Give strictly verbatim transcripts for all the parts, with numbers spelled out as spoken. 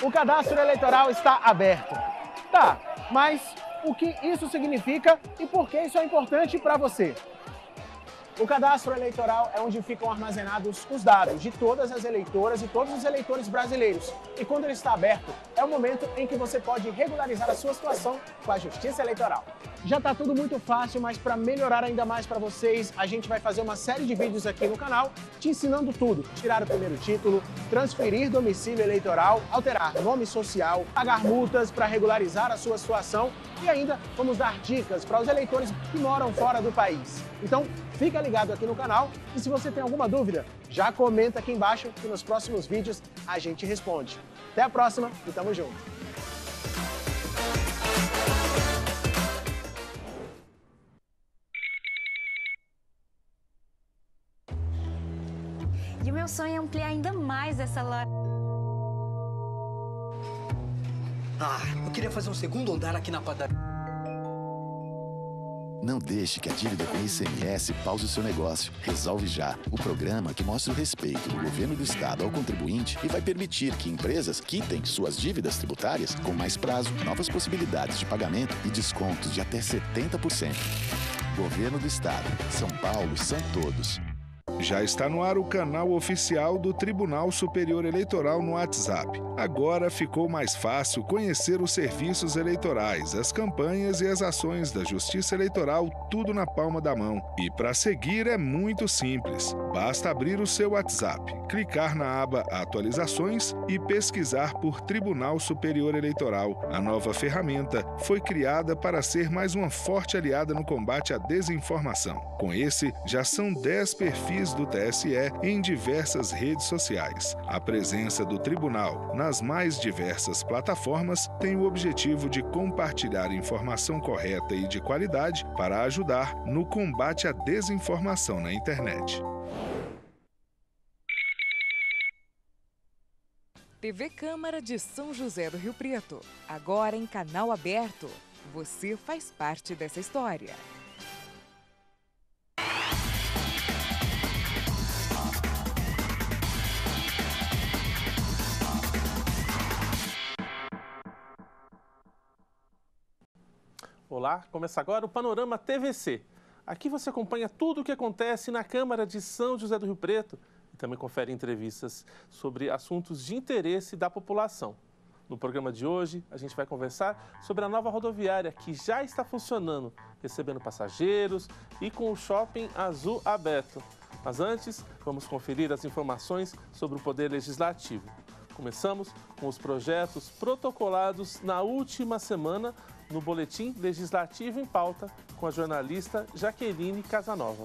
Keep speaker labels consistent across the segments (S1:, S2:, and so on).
S1: O cadastro eleitoral está aberto. Tá, mas o que isso significa e por que isso é importante para você? O cadastro eleitoral é onde ficam armazenados os dados de todas as eleitoras e todos os eleitores brasileiros. E quando ele está aberto, é o momento em que você pode regularizar a sua situação com a Justiça Eleitoral. Já está tudo muito fácil, mas para melhorar ainda mais para vocês, a gente vai fazer uma série de vídeos aqui no canal te ensinando tudo. Tirar o primeiro título, transferir domicílio eleitoral, alterar nome social, pagar multas para regularizar a sua situação e ainda vamos dar dicas para os eleitores que moram fora do país. Então, fica ligado aqui no canal e se você tem alguma dúvida, já comenta aqui embaixo que nos próximos vídeos a gente responde. Até a próxima e tamo junto!
S2: E o meu sonho é ampliar ainda mais essa loja.
S3: Ah, eu queria fazer um segundo andar aqui na padaria.
S4: Não deixe que a dívida com I C M S pause o seu negócio. Resolve já o programa que mostra o respeito do governo do estado ao contribuinte e vai permitir que empresas quitem suas dívidas tributárias com mais prazo, novas possibilidades de pagamento e descontos de até setenta por cento. Governo do estado. São Paulo são todos.
S5: Já está no ar o canal oficial do Tribunal Superior Eleitoral no WhatsApp. Agora ficou mais fácil conhecer os serviços eleitorais, as campanhas e as ações da Justiça Eleitoral, tudo na palma da mão. E para seguir é muito simples. Basta abrir o seu WhatsApp, clicar na aba Atualizações e pesquisar por Tribunal Superior Eleitoral. A nova ferramenta foi criada para ser mais uma forte aliada no combate à desinformação. Com esse, já são dez perfis do T S E em diversas redes sociais. A presença do tribunal nas mais diversas plataformas tem o objetivo de compartilhar informação correta e de qualidade para ajudar no combate à desinformação na internet.
S6: T V Câmara de São José do Rio Preto, agora em canal aberto. Você faz parte dessa história.
S7: Olá, começa agora o Panorama T V C. Aqui você acompanha tudo o que acontece na Câmara de São José do Rio Preto e também confere entrevistas sobre assuntos de interesse da população. No programa de hoje, a gente vai conversar sobre a nova rodoviária que já está funcionando, recebendo passageiros e com o Shopping Azul aberto. Mas antes, vamos conferir as informações sobre o Poder Legislativo. Começamos com os projetos protocolados na última semana no Boletim Legislativo em Pauta, com a jornalista Jaqueline Casanova.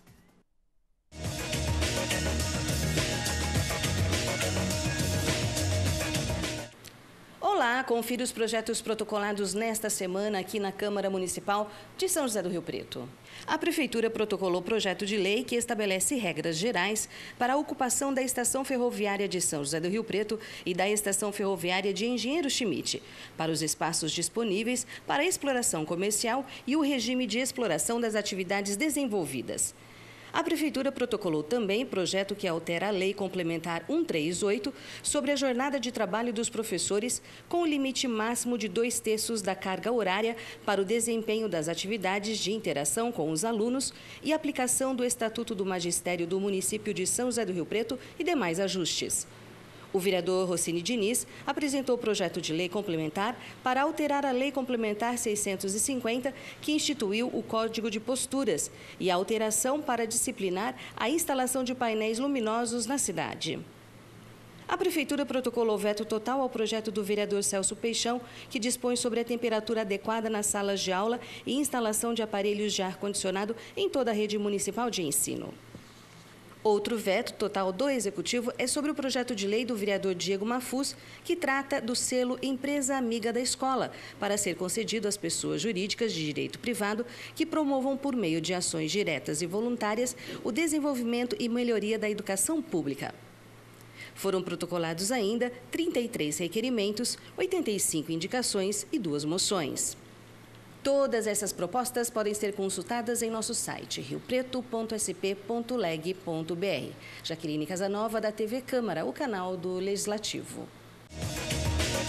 S8: Olá, confira os projetos protocolados nesta semana aqui na Câmara Municipal de São José do Rio Preto. A Prefeitura protocolou projeto de lei que estabelece regras gerais para a ocupação da Estação Ferroviária de São José do Rio Preto e da Estação Ferroviária de Engenheiro Schmidt, para os espaços disponíveis para exploração comercial e o regime de exploração das atividades desenvolvidas. A Prefeitura protocolou também projeto que altera a Lei Complementar cento e trinta e oito sobre a jornada de trabalho dos professores, com o limite máximo de dois terços da carga horária para o desempenho das atividades de interação com os alunos e aplicação do Estatuto do Magistério do município de São José do Rio Preto e demais ajustes. O vereador Rossini Diniz apresentou o projeto de lei complementar para alterar a Lei Complementar seiscentos e cinquenta, que instituiu o Código de Posturas, e a alteração para disciplinar a instalação de painéis luminosos na cidade. A Prefeitura protocolou veto total ao projeto do vereador Celso Peixão, que dispõe sobre a temperatura adequada nas salas de aula e instalação de aparelhos de ar-condicionado em toda a rede municipal de ensino. Outro veto total do Executivo é sobre o projeto de lei do vereador Diego Mafuz, que trata do selo Empresa Amiga da Escola, para ser concedido às pessoas jurídicas de direito privado que promovam, por meio de ações diretas e voluntárias, o desenvolvimento e melhoria da educação pública. Foram protocolados ainda trinta e três requerimentos, oitenta e cinco indicações e duas moções. Todas essas propostas podem ser consultadas em nosso site rio preto ponto s p ponto leg ponto b r. Jaqueline Casanova, da T V Câmara, o canal do Legislativo.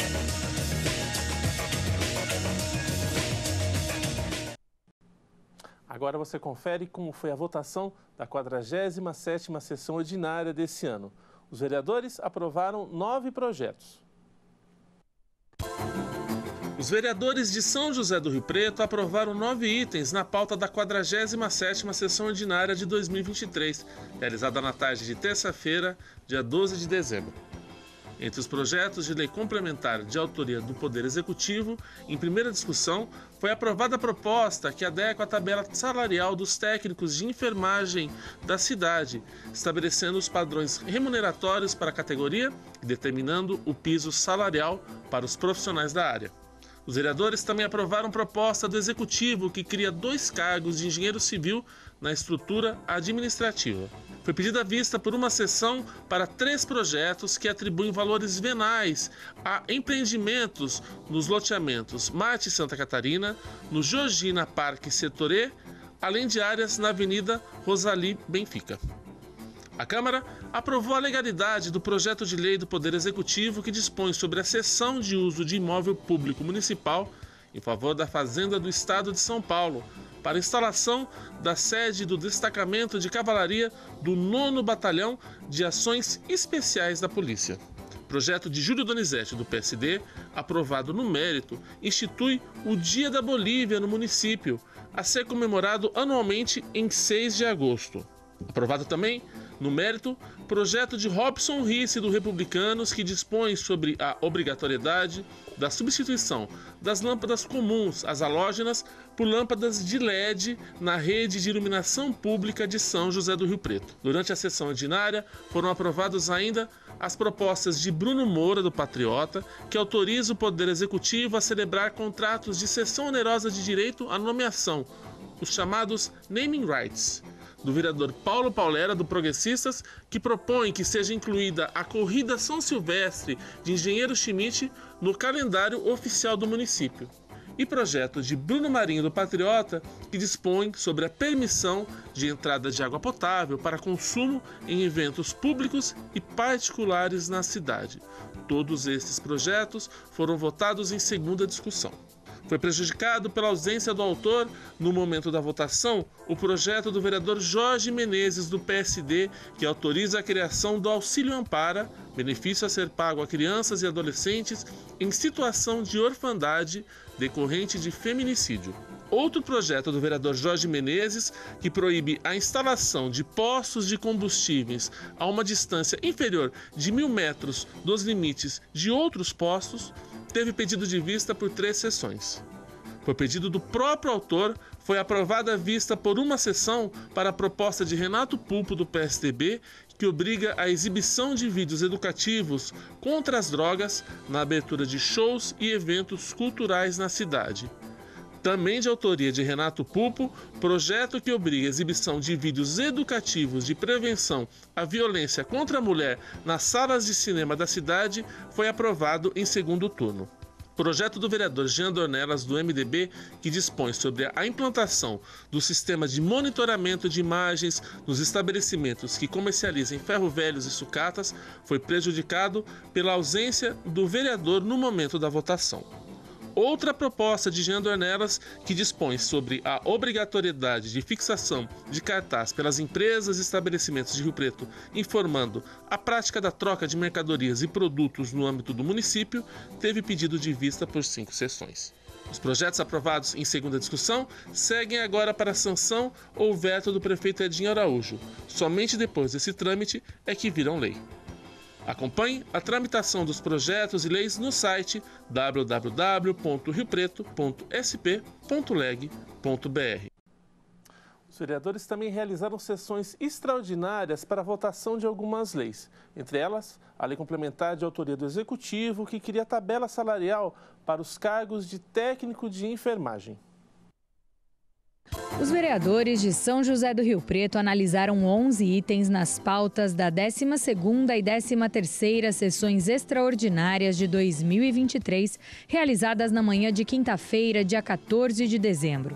S7: Agora você confere como foi a votação da quadragésima sétima sessão ordinária desse ano. Os vereadores aprovaram nove projetos. Os vereadores de São José do Rio Preto aprovaram nove itens na pauta da quadragésima sétima sessão ordinária de dois mil e vinte e três, realizada na tarde de terça-feira, dia doze de dezembro. Entre os projetos de lei complementar de autoria do Poder Executivo, em primeira discussão, foi aprovada a proposta que adequa a tabela salarial dos técnicos de enfermagem da cidade, estabelecendo os padrões remuneratórios para a categoria e determinando o piso salarial para os profissionais da área. Os vereadores também aprovaram proposta do Executivo que cria dois cargos de engenheiro civil na estrutura administrativa. Foi pedida vista por uma sessão para três projetos que atribuem valores venais a empreendimentos nos loteamentos Marte Santa Catarina, no Georgina Parque Setor E, além de áreas na Avenida Rosali Benfica. A Câmara aprovou a legalidade do projeto de lei do Poder Executivo que dispõe sobre a cessão de uso de imóvel público municipal em favor da Fazenda do Estado de São Paulo, para a instalação da sede do Destacamento de Cavalaria do nono Batalhão de Ações Especiais da Polícia. Projeto de Júlio Donizete, do P S D, aprovado no mérito, institui o Dia da Bolívia no município, a ser comemorado anualmente em seis de agosto. Aprovado também, no mérito, projeto de Robson Risse, do Republicanos, que dispõe sobre a obrigatoriedade da substituição das lâmpadas comuns, as halógenas, por lâmpadas de L E D na rede de iluminação pública de São José do Rio Preto. Durante a sessão ordinária, foram aprovadas ainda as propostas de Bruno Moura, do Patriota, que autoriza o Poder Executivo a celebrar contratos de cessão onerosa de direito à nomeação, os chamados naming rights, do vereador Paulo Paulera, do Progressistas, que propõe que seja incluída a Corrida São Silvestre de Engenheiro Schmidt no calendário oficial do município. E projeto de Bruno Marinho, do Patriota, que dispõe sobre a permissão de entrada de água potável para consumo em eventos públicos e particulares na cidade. Todos estes projetos foram votados em segunda discussão. Foi prejudicado pela ausência do autor, no momento da votação, o projeto do vereador Jorge Menezes, do P S D, que autoriza a criação do Auxílio Ampara, benefício a ser pago a crianças e adolescentes em situação de orfandade decorrente de feminicídio. Outro projeto do vereador Jorge Menezes, que proíbe a instalação de postos de combustíveis a uma distância inferior de mil metros dos limites de outros postos, teve pedido de vista por três sessões. Por pedido do próprio autor, foi aprovada a vista por uma sessão para a proposta de Renato Pulpo, do P S D B, que obriga a exibição de vídeos educativos contra as drogas na abertura de shows e eventos culturais na cidade. Também de autoria de Renato Pulpo, projeto que obriga a exibição de vídeos educativos de prevenção à violência contra a mulher nas salas de cinema da cidade foi aprovado em segundo turno. Projeto do vereador Jean Dornelas, do M D B, que dispõe sobre a implantação do sistema de monitoramento de imagens nos estabelecimentos que comercializem ferro-velhos e sucatas, foi prejudicado pela ausência do vereador no momento da votação. Outra proposta de Jean Dornelas, que dispõe sobre a obrigatoriedade de fixação de cartaz pelas empresas e estabelecimentos de Rio Preto, informando a prática da troca de mercadorias e produtos no âmbito do município, teve pedido de vista por cinco sessões. Os projetos aprovados em segunda discussão seguem agora para a sanção ou veto do prefeito Edinho Araújo. Somente depois desse trâmite é que viram lei. Acompanhe a tramitação dos projetos e leis no site w w w ponto rio preto ponto s p ponto leg ponto b r. Os vereadores também realizaram sessões extraordinárias para a votação de algumas leis. Entre elas, a lei complementar de autoria do Executivo, que cria tabela salarial para os cargos de técnico de enfermagem.
S9: Os vereadores de São José do Rio Preto analisaram onze itens nas pautas da décima segunda e décima terceira sessões extraordinárias de dois mil e vinte e três, realizadas na manhã de quinta-feira, dia quatorze de dezembro.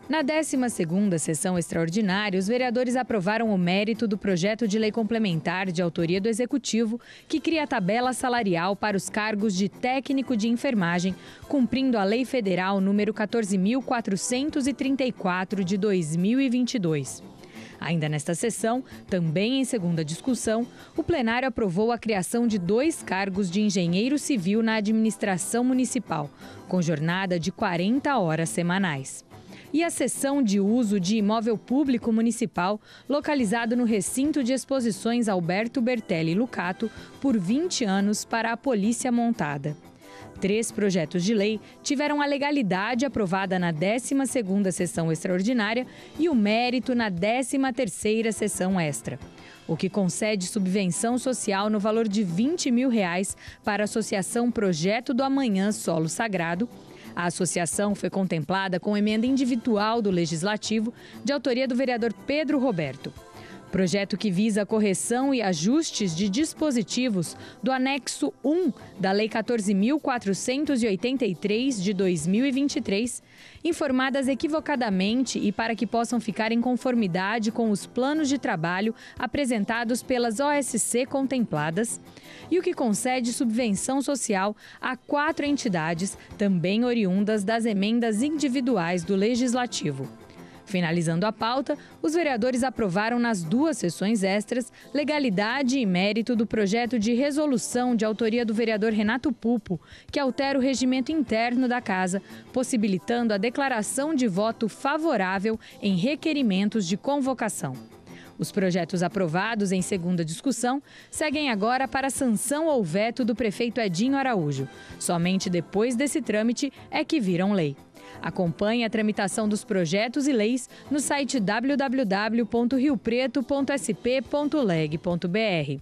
S9: Na décima segunda sessão extraordinária, os vereadores aprovaram o mérito do projeto de lei complementar de autoria do Executivo, que cria a tabela salarial para os cargos de técnico de enfermagem, cumprindo a Lei Federal número quatorze mil quatrocentos e trinta e quatro de dois mil e vinte e dois. Ainda nesta sessão, também em segunda discussão, o plenário aprovou a criação de dois cargos de engenheiro civil na administração municipal, com jornada de quarenta horas semanais. E a cessão de uso de imóvel público municipal, localizado no recinto de exposições Alberto Bertelli Lucato, por vinte anos para a Polícia Montada. Três projetos de lei tiveram a legalidade aprovada na décima segunda sessão extraordinária e o mérito na décima terceira sessão extra, o que concede subvenção social no valor de vinte mil reais para a Associação Projeto do Amanhã Solo Sagrado. A associação foi contemplada com emenda individual do Legislativo, de autoria do vereador Pedro Roberto. Projeto que visa a correção e ajustes de dispositivos do anexo um da Lei quatorze mil quatrocentos e oitenta e três de dois mil e vinte e três, informadas equivocadamente e para que possam ficar em conformidade com os planos de trabalho apresentados pelas O S C contempladas, e o que concede subvenção social a quatro entidades, também oriundas das emendas individuais do Legislativo. Finalizando a pauta, os vereadores aprovaram nas duas sessões extras legalidade e mérito do projeto de resolução de autoria do vereador Renato Pupo, que altera o regimento interno da Casa, possibilitando a declaração de voto favorável em requerimentos de convocação. Os projetos aprovados em segunda discussão seguem agora para a sanção ou veto do prefeito Edinho Araújo. Somente depois desse trâmite é que viram lei. Acompanhe a tramitação dos projetos e leis no site w w w ponto rio preto ponto s p ponto leg ponto b r.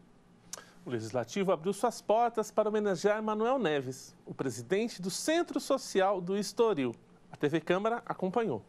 S7: O Legislativo abriu suas portas para homenagear Manoel Neves, o presidente do Centro Social do Estoril. A T V Câmara acompanhou.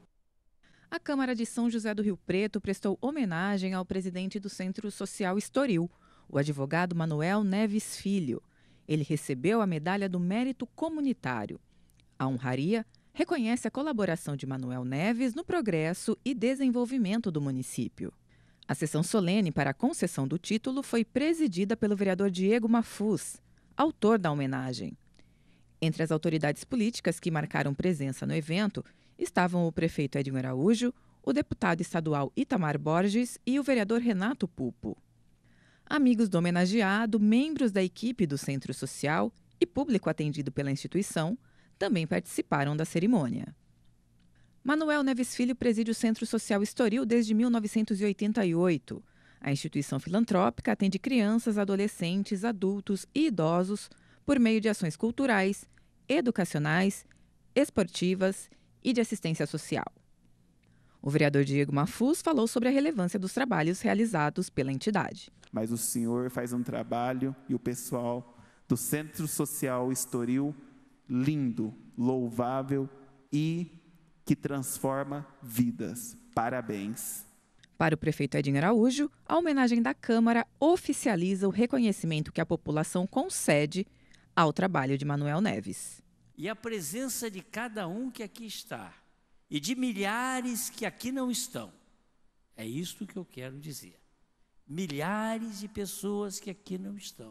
S10: A Câmara de São José do Rio Preto prestou homenagem ao presidente do Centro Social Estoril, o advogado Manoel Neves Filho. Ele recebeu a Medalha do Mérito Comunitário. A honraria reconhece a colaboração de Manoel Neves no progresso e desenvolvimento do município. A sessão solene para a concessão do título foi presidida pelo vereador Diego Mafuz, autor da homenagem. Entre as autoridades políticas que marcaram presença no evento estavam o prefeito Edinho Araújo, o deputado estadual Itamar Borges e o vereador Renato Pupo. Amigos do homenageado, membros da equipe do Centro Social e público atendido pela instituição também participaram da cerimônia. Manoel Neves Filho preside o Centro Social Estoril desde mil novecentos e oitenta e oito. A instituição filantrópica atende crianças, adolescentes, adultos e idosos por meio de ações culturais, educacionais, esportivas e de assistência social. O vereador Diego Mafuz falou sobre a relevância dos trabalhos realizados pela entidade.
S11: Mas o senhor faz um trabalho e o pessoal do Centro Social Estoril lindo, louvável e que transforma vidas. Parabéns.
S10: Para o prefeito Edinho Araújo, a homenagem da Câmara oficializa o reconhecimento que a população concede ao trabalho de Manoel Neves.
S12: E a presença de cada um que aqui está e de milhares que aqui não estão, é isto que eu quero dizer. Milhares de pessoas que aqui não estão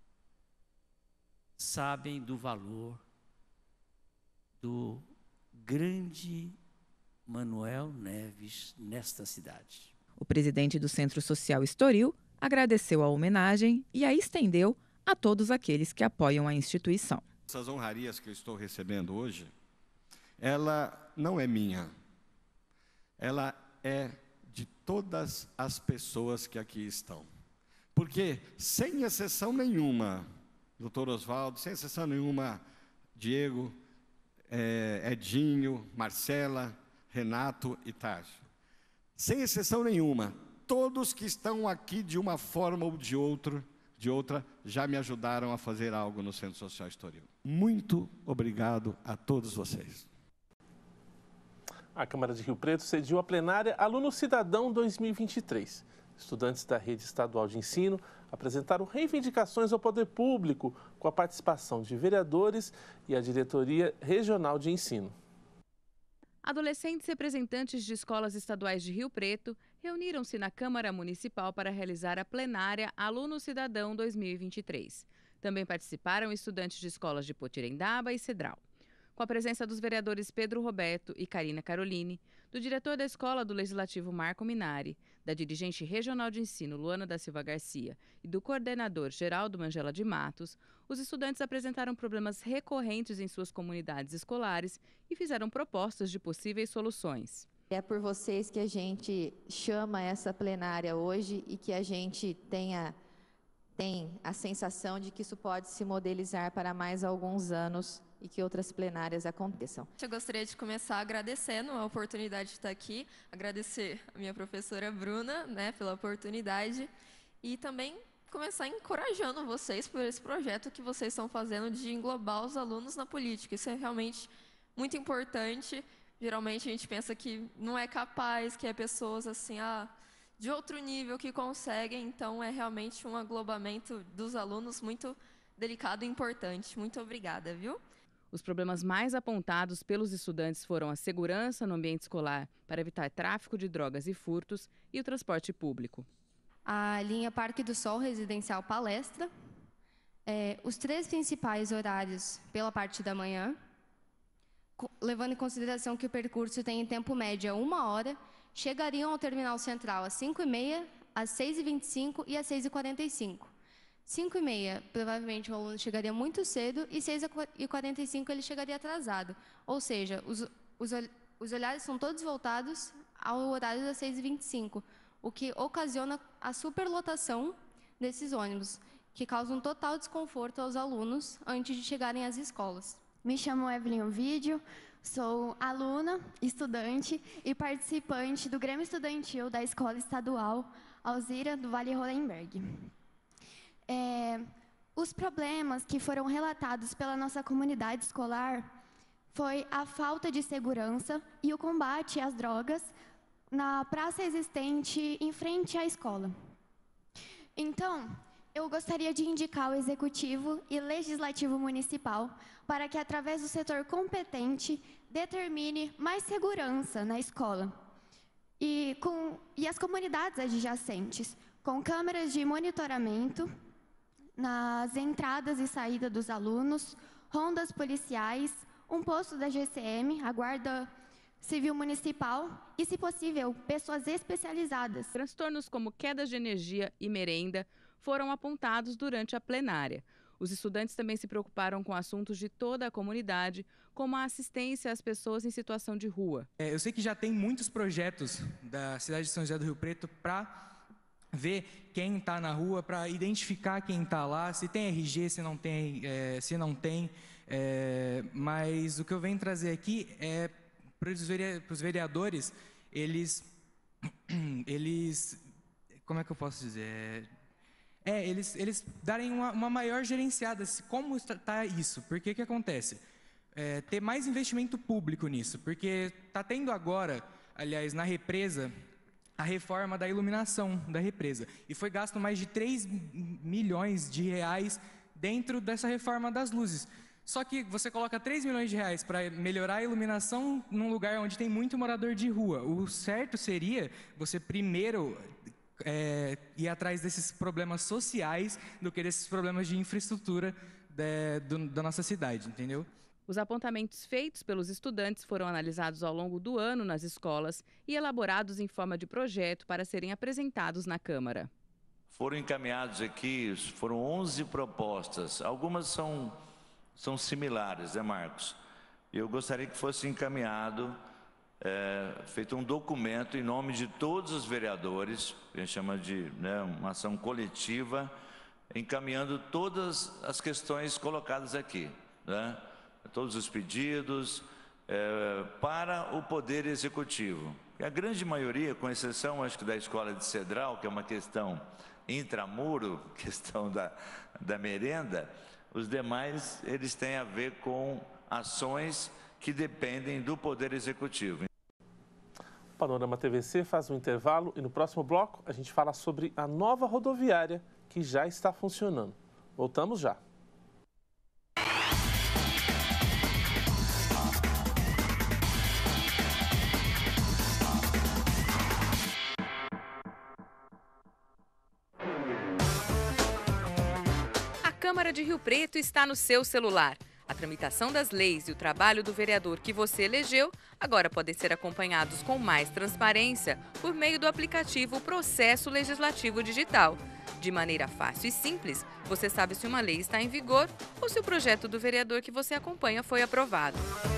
S12: sabem do valor do grande Manoel Neves nesta cidade.
S10: O presidente do Centro Social Estoril agradeceu a homenagem e a estendeu a todos aqueles que apoiam a instituição.
S13: Essas honrarias que eu estou recebendo hoje, ela não é minha, ela é de todas as pessoas que aqui estão. Porque, sem exceção nenhuma, doutor Oswaldo, sem exceção nenhuma, Diego, É, Edinho, Marcela, Renato e Tássio. Sem exceção nenhuma, todos que estão aqui de uma forma ou de outra, de outra já me ajudaram a fazer algo no Centro Social Estoril. Muito obrigado a todos vocês.
S7: A Câmara de Rio Preto cediu a plenária Aluno Cidadão dois mil e vinte e três. Estudantes da rede estadual de ensino apresentaram reivindicações ao poder público com a participação de vereadores e a diretoria regional de ensino.
S6: Adolescentes representantes de escolas estaduais de Rio Preto reuniram-se na Câmara Municipal para realizar a plenária Aluno Cidadão dois mil e vinte e três. Também participaram estudantes de escolas de Potirendaba e Cedral. Com a presença dos vereadores Pedro Roberto e Karina Caroline, do diretor da Escola do Legislativo Marco Minari, da dirigente regional de ensino Luana da Silva Garcia e do coordenador Geraldo Mangela de Matos, os estudantes apresentaram problemas recorrentes em suas comunidades escolares e fizeram propostas de possíveis soluções.
S14: É por vocês que a gente chama essa plenária hoje e que a gente tenha, tem a sensação de que isso pode se modelizar para mais alguns anos e que outras plenárias aconteçam.
S15: Eu gostaria de começar agradecendo a oportunidade de estar aqui, agradecer a minha professora Bruna, né, pela oportunidade e também começar encorajando vocês por esse projeto que vocês estão fazendo de englobar os alunos na política. Isso é realmente muito importante. Geralmente a gente pensa que não é capaz, que é pessoas assim, ah, de outro nível que conseguem, então é realmente um aglobamento dos alunos muito delicado e importante. Muito obrigada, viu?
S6: Os problemas mais apontados pelos estudantes foram a segurança no ambiente escolar para evitar tráfico de drogas e furtos e o transporte público.
S16: A linha Parque do Sol Residencial Palestra, é, os três principais horários pela parte da manhã, levando em consideração que o percurso tem em tempo médio uma hora, chegariam ao Terminal Central às cinco e meia, às seis e vinte e cinco e às seis e quarenta e cinco. cinco e meia, provavelmente o aluno chegaria muito cedo e seis e quarenta e cinco ele chegaria atrasado. Ou seja, os, os, os olhares são todos voltados ao horário das seis e vinte e cinco, o que ocasiona a superlotação desses ônibus, que causa um total desconforto aos alunos antes de chegarem às escolas.
S17: Me chamo Evelyn Ovidio, sou aluna, estudante e participante do Grêmio Estudantil da Escola Estadual Alzira do Vale Rolenberg. É, os problemas que foram relatados pela nossa comunidade escolar foi a falta de segurança e o combate às drogas na praça existente em frente à escola. Então, eu gostaria de indicar o Executivo e Legislativo Municipal para que, através do setor competente, determine mais segurança na escola e, com, e as comunidades adjacentes, com câmeras de monitoramento nas entradas e saídas dos alunos, rondas policiais, um posto da G C M, a Guarda Civil Municipal e, se possível, pessoas especializadas.
S6: Transtornos como quedas de energia e merenda foram apontados durante a plenária. Os estudantes também se preocuparam com assuntos de toda a comunidade, como a assistência às pessoas em situação de rua.
S18: É, eu sei que já tem muitos projetos da cidade de São José do Rio Preto para ver quem está na rua, para identificar quem está lá, se tem R G, se não tem, é, se não tem. É, mas o que eu venho trazer aqui é para os vereadores, eles, eles, como é que eu posso dizer? É, eles, eles darem uma, uma maior gerenciada, como está isso, porque o que acontece? É, ter mais investimento público nisso, porque está tendo agora, aliás, na represa, a reforma da iluminação da represa. E foi gasto mais de três milhões de reais dentro dessa reforma das luzes. Só que você coloca três milhões de reais para melhorar a iluminação num lugar onde tem muito morador de rua. O certo seria você primeiro é, ir atrás desses problemas sociais do que desses problemas de infraestrutura de, do, da nossa cidade, entendeu?
S6: Os apontamentos feitos pelos estudantes foram analisados ao longo do ano nas escolas e elaborados em forma de projeto para serem apresentados na Câmara.
S19: Foram encaminhados aqui, foram onze propostas. Algumas são, são similares, né, Marcos? Eu gostaria que fosse encaminhado, é, feito um documento em nome de todos os vereadores, a gente chama de, né, uma ação coletiva, encaminhando todas as questões colocadas aqui, né? Todos os pedidos é, para o Poder Executivo. E a grande maioria, com exceção, acho que da Escola de Cedral, que é uma questão intramuro, questão da, da merenda, os demais, eles têm a ver com ações que dependem do Poder Executivo.
S7: O Panorama T V C faz um intervalo e no próximo bloco a gente fala sobre a nova rodoviária que já está funcionando. Voltamos já.
S6: Câmara de Rio Preto está no seu celular. A tramitação das leis e o trabalho do vereador que você elegeu agora podem ser acompanhados com mais transparência por meio do aplicativo Processo Legislativo Digital. De maneira fácil e simples, você sabe se uma lei está em vigor ou se o projeto do vereador que você acompanha foi aprovado.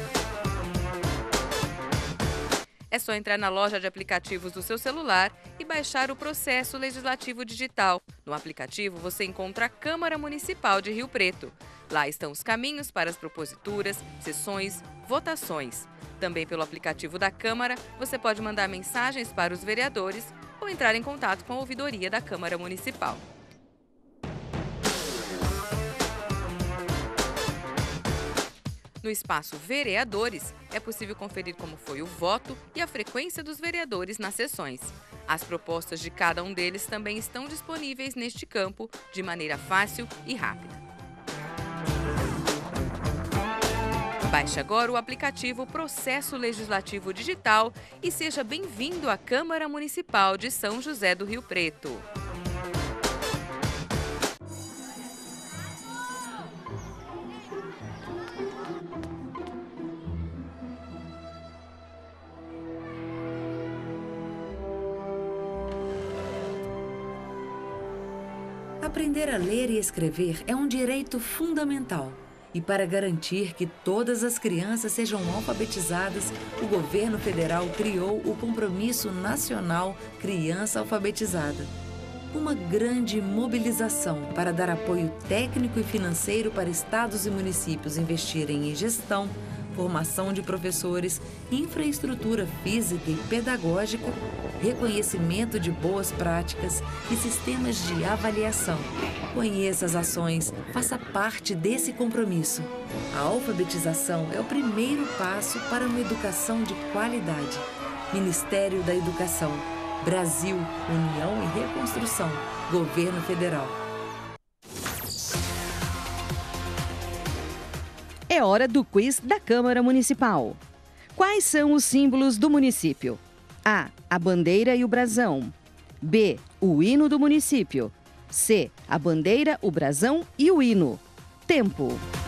S6: É só entrar na loja de aplicativos do seu celular e baixar o Processo Legislativo Digital. No aplicativo, você encontra a Câmara Municipal de Rio Preto. Lá estão os caminhos para as proposituras, sessões, votações. Também pelo aplicativo da Câmara, você pode mandar mensagens para os vereadores ou entrar em contato com a ouvidoria da Câmara Municipal. No espaço Vereadores, é possível conferir como foi o voto e a frequência dos vereadores nas sessões. As propostas de cada um deles também estão disponíveis neste campo de maneira fácil e rápida. Baixe agora o aplicativo Processo Legislativo Digital e seja bem-vindo à Câmara Municipal de São José do Rio Preto.
S20: Aprender a ler e escrever é um direito fundamental. E para garantir que todas as crianças sejam alfabetizadas, o governo federal criou o Compromisso Nacional Criança Alfabetizada. Uma grande mobilização para dar apoio técnico e financeiro para estados e municípios investirem em gestão, formação de professores, infraestrutura física e pedagógica, reconhecimento de boas práticas e sistemas de avaliação. Conheça as ações, faça parte desse compromisso. A alfabetização é o primeiro passo para uma educação de qualidade. Ministério da Educação, Brasil, União e Reconstrução, Governo Federal.
S21: É hora do quiz da Câmara Municipal. Quais são os símbolos do município? A. A bandeira e o brasão. B. O hino do município. C. A bandeira, o brasão e o hino. Tempo.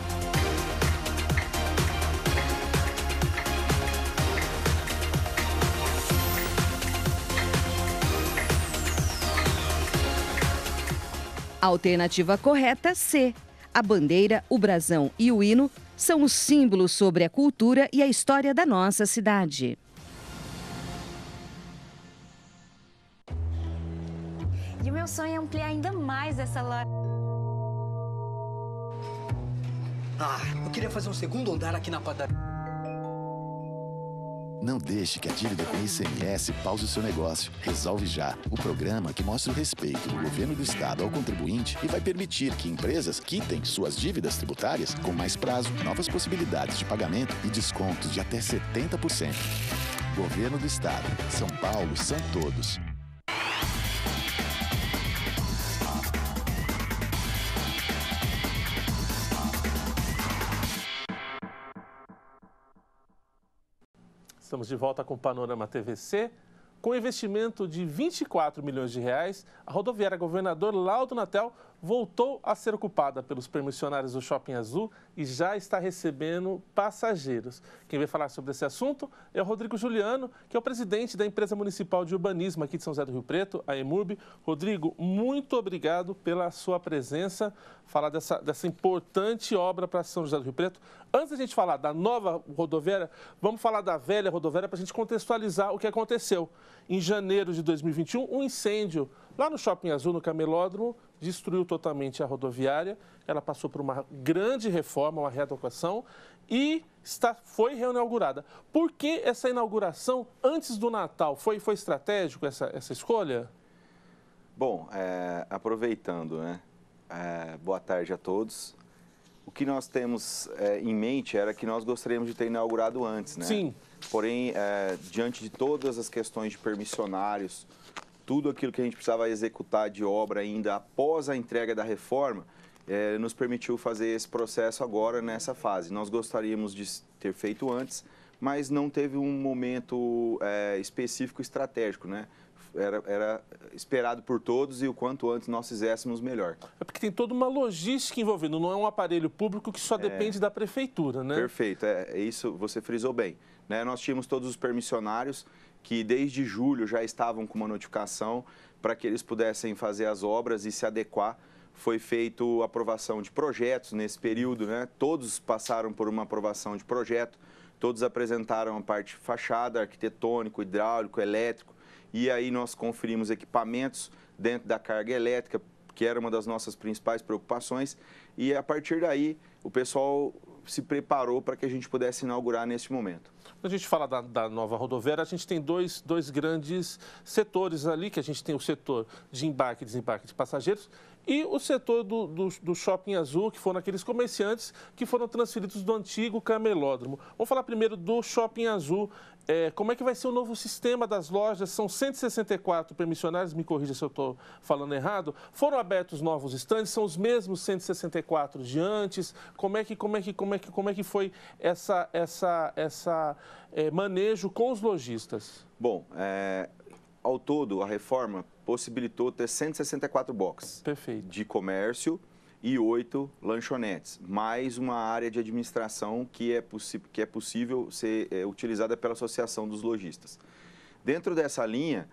S21: Alternativa correta, C. A bandeira, o brasão e o hino são os símbolos sobre a cultura e a história da nossa cidade.
S2: E o meu sonho é ampliar ainda mais essa loja.
S3: Ah, eu queria fazer um segundo andar aqui na padaria.
S4: Não deixe que a dívida com I C M S pause o seu negócio. Resolve Já, o programa que mostra o respeito do governo do estado ao contribuinte e vai permitir que empresas quitem suas dívidas tributárias com mais prazo, novas possibilidades de pagamento e descontos de até setenta por cento. Governo do Estado. São Paulo são todos.
S7: Estamos de volta com o Panorama T V C. Com investimento de vinte e quatro milhões de reais, a rodoviária Governador Laudo Natel voltou a ser ocupada pelos permissionários do Shopping Azul e já está recebendo passageiros. Quem vai falar sobre esse assunto é o Rodrigo Juliano, que é o presidente da Empresa Municipal de Urbanismo aqui de São José do Rio Preto, a EMURB. Rodrigo, muito obrigado pela sua presença, falar dessa, dessa importante obra para São José do Rio Preto. Antes da gente falar da nova rodoviária, vamos falar da velha rodoviária para a gente contextualizar o que aconteceu. Em janeiro de dois mil e vinte e um, um incêndio lá no Shopping Azul, no Camelódromo, destruiu totalmente a rodoviária. Ela passou por uma grande reforma, uma readequação e está, foi reinaugurada. Por que essa inauguração antes do Natal? Foi, foi estratégico essa, essa escolha?
S22: Bom, é, aproveitando, né? É, boa tarde a todos. O que nós temos é, em mente era que nós gostaríamos de ter inaugurado antes, né?
S7: Sim.
S22: Porém, é, diante de todas as questões de permissionários, tudo aquilo que a gente precisava executar de obra ainda após a entrega da reforma, é, nos permitiu fazer esse processo agora nessa fase. Nós gostaríamos de ter feito antes, mas não teve um momento é, específico estratégico, né? era, era esperado por todos e o quanto antes nós fizéssemos melhor.
S7: É porque tem toda uma logística envolvendo, não é um aparelho público que só depende é, da prefeitura, né?
S22: Perfeito, é, é isso, você frisou bem. Né? Nós tínhamos todos os permissionários que desde julho já estavam com uma notificação para que eles pudessem fazer as obras e se adequar. Foi feita a aprovação de projetos nesse período, né? Todos passaram por uma aprovação de projeto, todos apresentaram a parte fachada, arquitetônico, hidráulico, elétrico, e aí nós conferimos equipamentos dentro da carga elétrica, que era uma das nossas principais preocupações, e a partir daí o pessoal se preparou para que a gente pudesse inaugurar neste momento.
S7: Quando a gente fala da, da nova rodoviária, a gente tem dois, dois grandes setores ali, que a gente tem o setor de embarque e desembarque de passageiros e o setor do, do, do Shopping Azul, que foram aqueles comerciantes que foram transferidos do antigo camelódromo. Vamos falar primeiro do Shopping Azul. É, como é que vai ser o novo sistema das lojas? São cento e sessenta e quatro permissionários, me corrija se eu estou falando errado. Foram abertos novos estandes, são os mesmos cento e sessenta e quatro de antes? Como é que, como é que, como é que, como é que foi essa, essa, essa é, manejo com os lojistas?
S22: Bom, é, ao todo, a reforma possibilitou ter cento e sessenta e quatro boxes.
S7: Perfeito.
S22: De comércio e oito lanchonetes, mais uma área de administração que é, que é possível ser é, utilizada pela Associação dos Lojistas. Dentro dessa linha,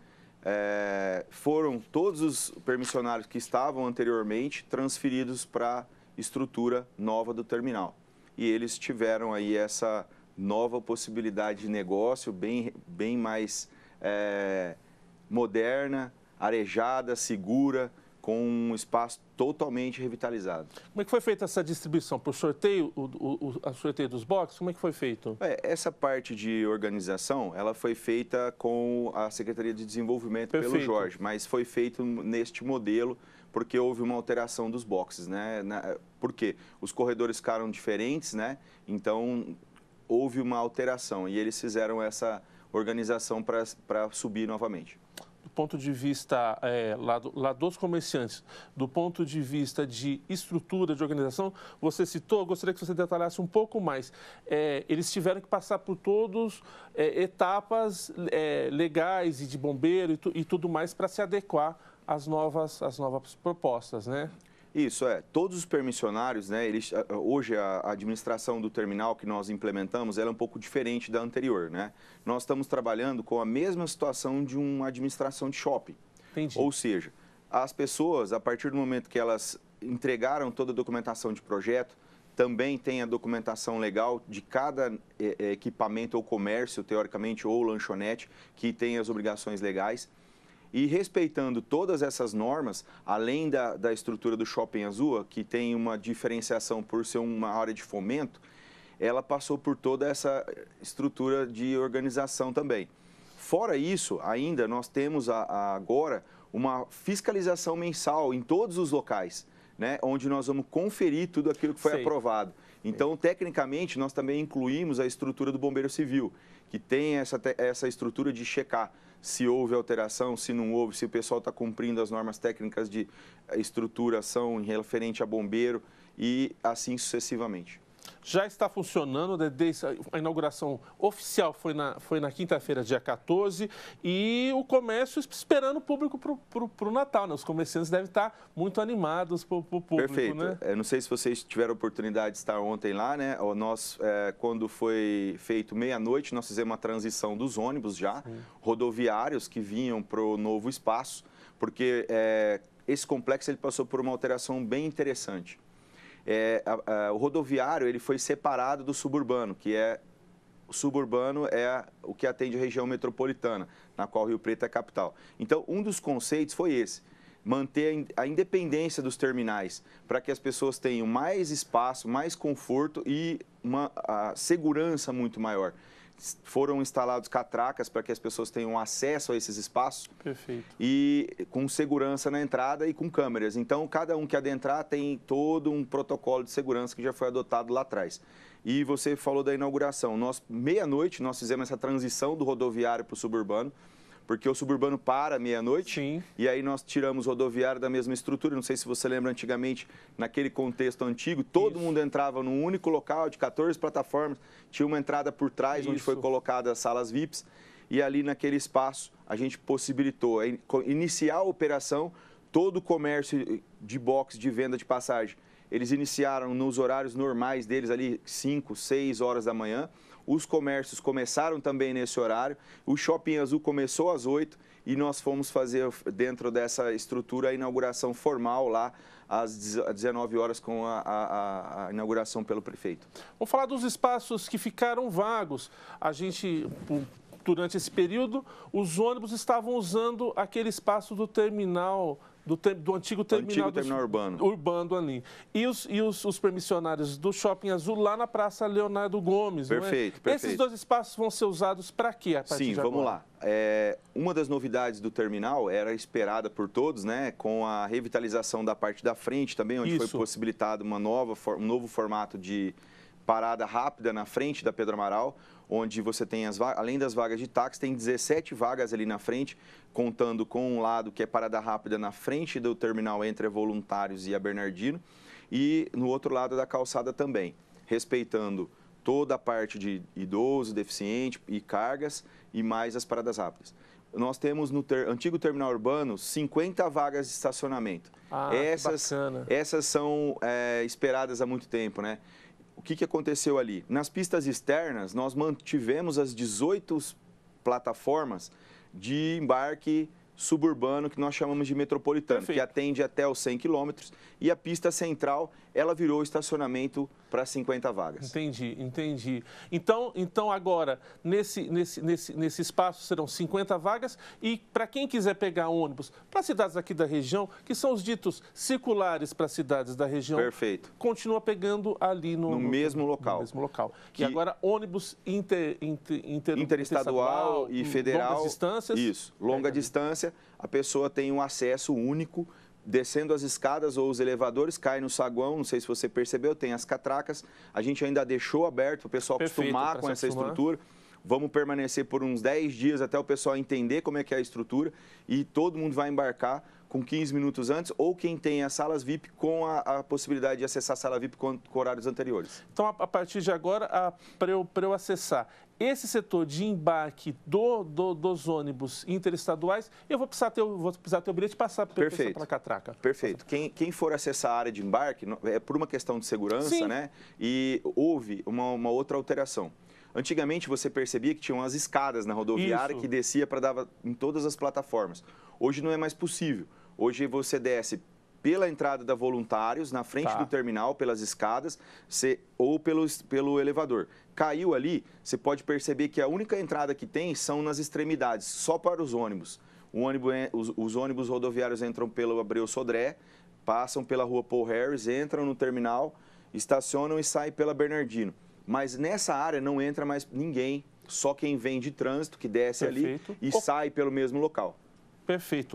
S22: é, foram todos os permissionários que estavam anteriormente transferidos para a estrutura nova do terminal. E eles tiveram aí essa nova possibilidade de negócio bem, bem mais é, moderna, arejada, segura, com um espaço totalmente revitalizado.
S7: Como é que foi feita essa distribuição? Por sorteio, o, o, o sorteio dos boxes? Como é que foi feito?
S22: É, essa parte de organização, ela foi feita com a Secretaria de Desenvolvimento Perfeito. Pelo Jorge, mas foi feito neste modelo porque houve uma alteração dos boxes, né? Por quê? Os corredores ficaram diferentes, né? Então, houve uma alteração e eles fizeram essa organização para subir novamente.
S7: Do ponto de vista é, lá, do, lá dos comerciantes, do ponto de vista de estrutura, de organização, você citou, gostaria que você detalhasse um pouco mais. É, eles tiveram que passar por todas é, etapas é, legais e de bombeiro e, tu, e tudo mais para se adequar às novas, às novas propostas, né?
S22: Isso, é. Todos os permissionários, né, eles, hoje a administração do terminal que nós implementamos, ela é um pouco diferente da anterior, né? Nós estamos trabalhando com a mesma situação de uma administração de shopping.
S7: Entendi.
S22: Ou seja, as pessoas, a partir do momento que elas entregaram toda a documentação de projeto, também tem a documentação legal de cada é, equipamento ou comércio, teoricamente, ou lanchonete, que tem as obrigações legais. E respeitando todas essas normas, além da, da estrutura do Shopping Azul, que tem uma diferenciação por ser uma área de fomento, ela passou por toda essa estrutura de organização também. Fora isso, ainda nós temos a, a agora uma fiscalização mensal em todos os locais, né, onde nós vamos conferir tudo aquilo que foi Sei. aprovado. Então, tecnicamente, nós também incluímos a estrutura do Bombeiro Civil, que tem essa, essa estrutura de checar se houve alteração, se não houve, se o pessoal está cumprindo as normas técnicas de estruturação em referente a bombeiro e assim sucessivamente.
S7: Já está funcionando, desde a inauguração oficial foi na, foi na quinta-feira, dia quatorze, e o comércio esperando o público para o Natal, né? Os comerciantes devem estar muito animados para o público,
S22: Perfeito.
S7: Né?
S22: Eu não sei se vocês tiveram a oportunidade de estar ontem lá, né? Nós, é, quando foi feito meia-noite, nós fizemos uma transição dos ônibus já, Sim. rodoviários que vinham para o novo espaço, porque é, esse complexo ele passou por uma alteração bem interessante. É, a, a, o rodoviário ele foi separado do suburbano, que é o suburbano é o que atende a região metropolitana, na qual Rio Preto é a capital. Então, um dos conceitos foi esse, manter a independência dos terminais, para que as pessoas tenham mais espaço, mais conforto e uma a segurança muito maior. Foram instalados catracas para que as pessoas tenham acesso a esses espaços.
S7: Perfeito.
S22: E com segurança na entrada e com câmeras. Então, cada um que adentrar tem todo um protocolo de segurança que já foi adotado lá atrás. E você falou da inauguração. Nós, meia-noite, nós fizemos essa transição do rodoviário para o suburbano, porque o suburbano para meia-noite, e aí nós tiramos o rodoviário da mesma estrutura. Não sei se você lembra, antigamente, naquele contexto antigo, todo Isso. mundo entrava num único local de quatorze plataformas, tinha uma entrada por trás, Isso. onde foi colocada as salas V I Ps, e ali naquele espaço a gente possibilitou iniciar a operação, todo o comércio de box de venda de passagem. Eles iniciaram nos horários normais deles ali, cinco, seis horas da manhã. Os comércios começaram também nesse horário. O Shopping Azul começou às oito e nós fomos fazer, dentro dessa estrutura, a inauguração formal lá às dezenove horas com a, a, a inauguração pelo prefeito.
S7: Vamos falar dos espaços que ficaram vagos. A gente, durante esse período, os ônibus estavam usando aquele espaço do terminal... Do, te, do antigo terminal,
S22: antigo terminal
S7: do,
S22: urbano.
S7: urbano ali. E, os, e os, os permissionários do Shopping Azul lá na Praça Leonardo Gomes.
S22: Perfeito,
S7: não é?
S22: perfeito.
S7: Esses dois espaços vão ser usados para quê a partir
S22: Sim,
S7: de agora?
S22: vamos lá. É, uma das novidades do terminal era esperada por todos, né? Com a revitalização da parte da frente também, onde
S7: Isso.
S22: foi possibilitado uma nova, um novo formato de parada rápida na frente da Pedro Amaral, onde você tem, as vagas, além das vagas de táxi, tem dezessete vagas ali na frente, contando com um lado que é parada rápida na frente do terminal entre a Voluntários e a Bernardino, e no outro lado da calçada também, respeitando toda a parte de idoso, deficiente e cargas, e mais as paradas rápidas. Nós temos no ter, antigo terminal urbano cinquenta vagas de estacionamento.
S7: Ah,
S22: essas,
S7: que bacana.
S22: Essas são é, esperadas há muito tempo, né? O que, que aconteceu ali? Nas pistas externas, nós mantivemos as dezoito plataformas de embarque suburbano, que nós chamamos de metropolitano, Perfeito. Que atende até os cem quilômetros, e a pista central, ela virou estacionamento para cinquenta vagas.
S7: Entendi, entendi. Então, então agora, nesse, nesse, nesse, nesse espaço serão cinquenta vagas, e para quem quiser pegar ônibus para cidades aqui da região, que são os ditos circulares para cidades da região,
S22: Perfeito.
S7: Continua pegando ali no,
S22: no, no mesmo local.
S7: No mesmo local.
S22: Que...
S7: E agora ônibus inter, inter, inter,
S22: interestadual e federal.
S7: Longas distâncias.
S22: Isso, longa é, distância, a pessoa tem um acesso único, descendo as escadas ou os elevadores, cai no saguão, não sei se você percebeu, tem as catracas. A gente ainda deixou aberto para o pessoal
S7: Perfeito,
S22: acostumar com essa acostumar. estrutura. Vamos permanecer por uns dez dias até o pessoal entender como é que é a estrutura e todo mundo vai embarcar com quinze minutos antes, ou quem tem as salas V I P com a, a possibilidade de acessar a sala V I P com, com horários anteriores.
S7: Então, a, a partir de agora, para eu, eu acessar esse setor de embarque do, do, dos ônibus interestaduais, eu vou precisar ter, vou precisar ter o bilhete e passar, passar pela catraca.
S22: Perfeito. Quem, quem for acessar a área de embarque, é por uma questão de segurança, Sim. né? E houve uma, uma outra alteração. Antigamente, você percebia que tinham as escadas na rodoviária Isso. que descia para dar em todas as plataformas. Hoje não é mais possível. Hoje você desce pela entrada da Voluntários, na frente tá. do terminal, pelas escadas, você, ou pelo, pelo elevador. Caiu ali, você pode perceber que a única entrada que tem são nas extremidades, só para os ônibus. O ônibus os, os ônibus rodoviários entram pelo Abreu Sodré, passam pela rua Paul Harris, entram no terminal, estacionam e saem pela Bernardino. Mas nessa área não entra mais ninguém, só quem vem de trânsito, que desce Perfeito. ali e oh. sai pelo mesmo local.
S7: Perfeito.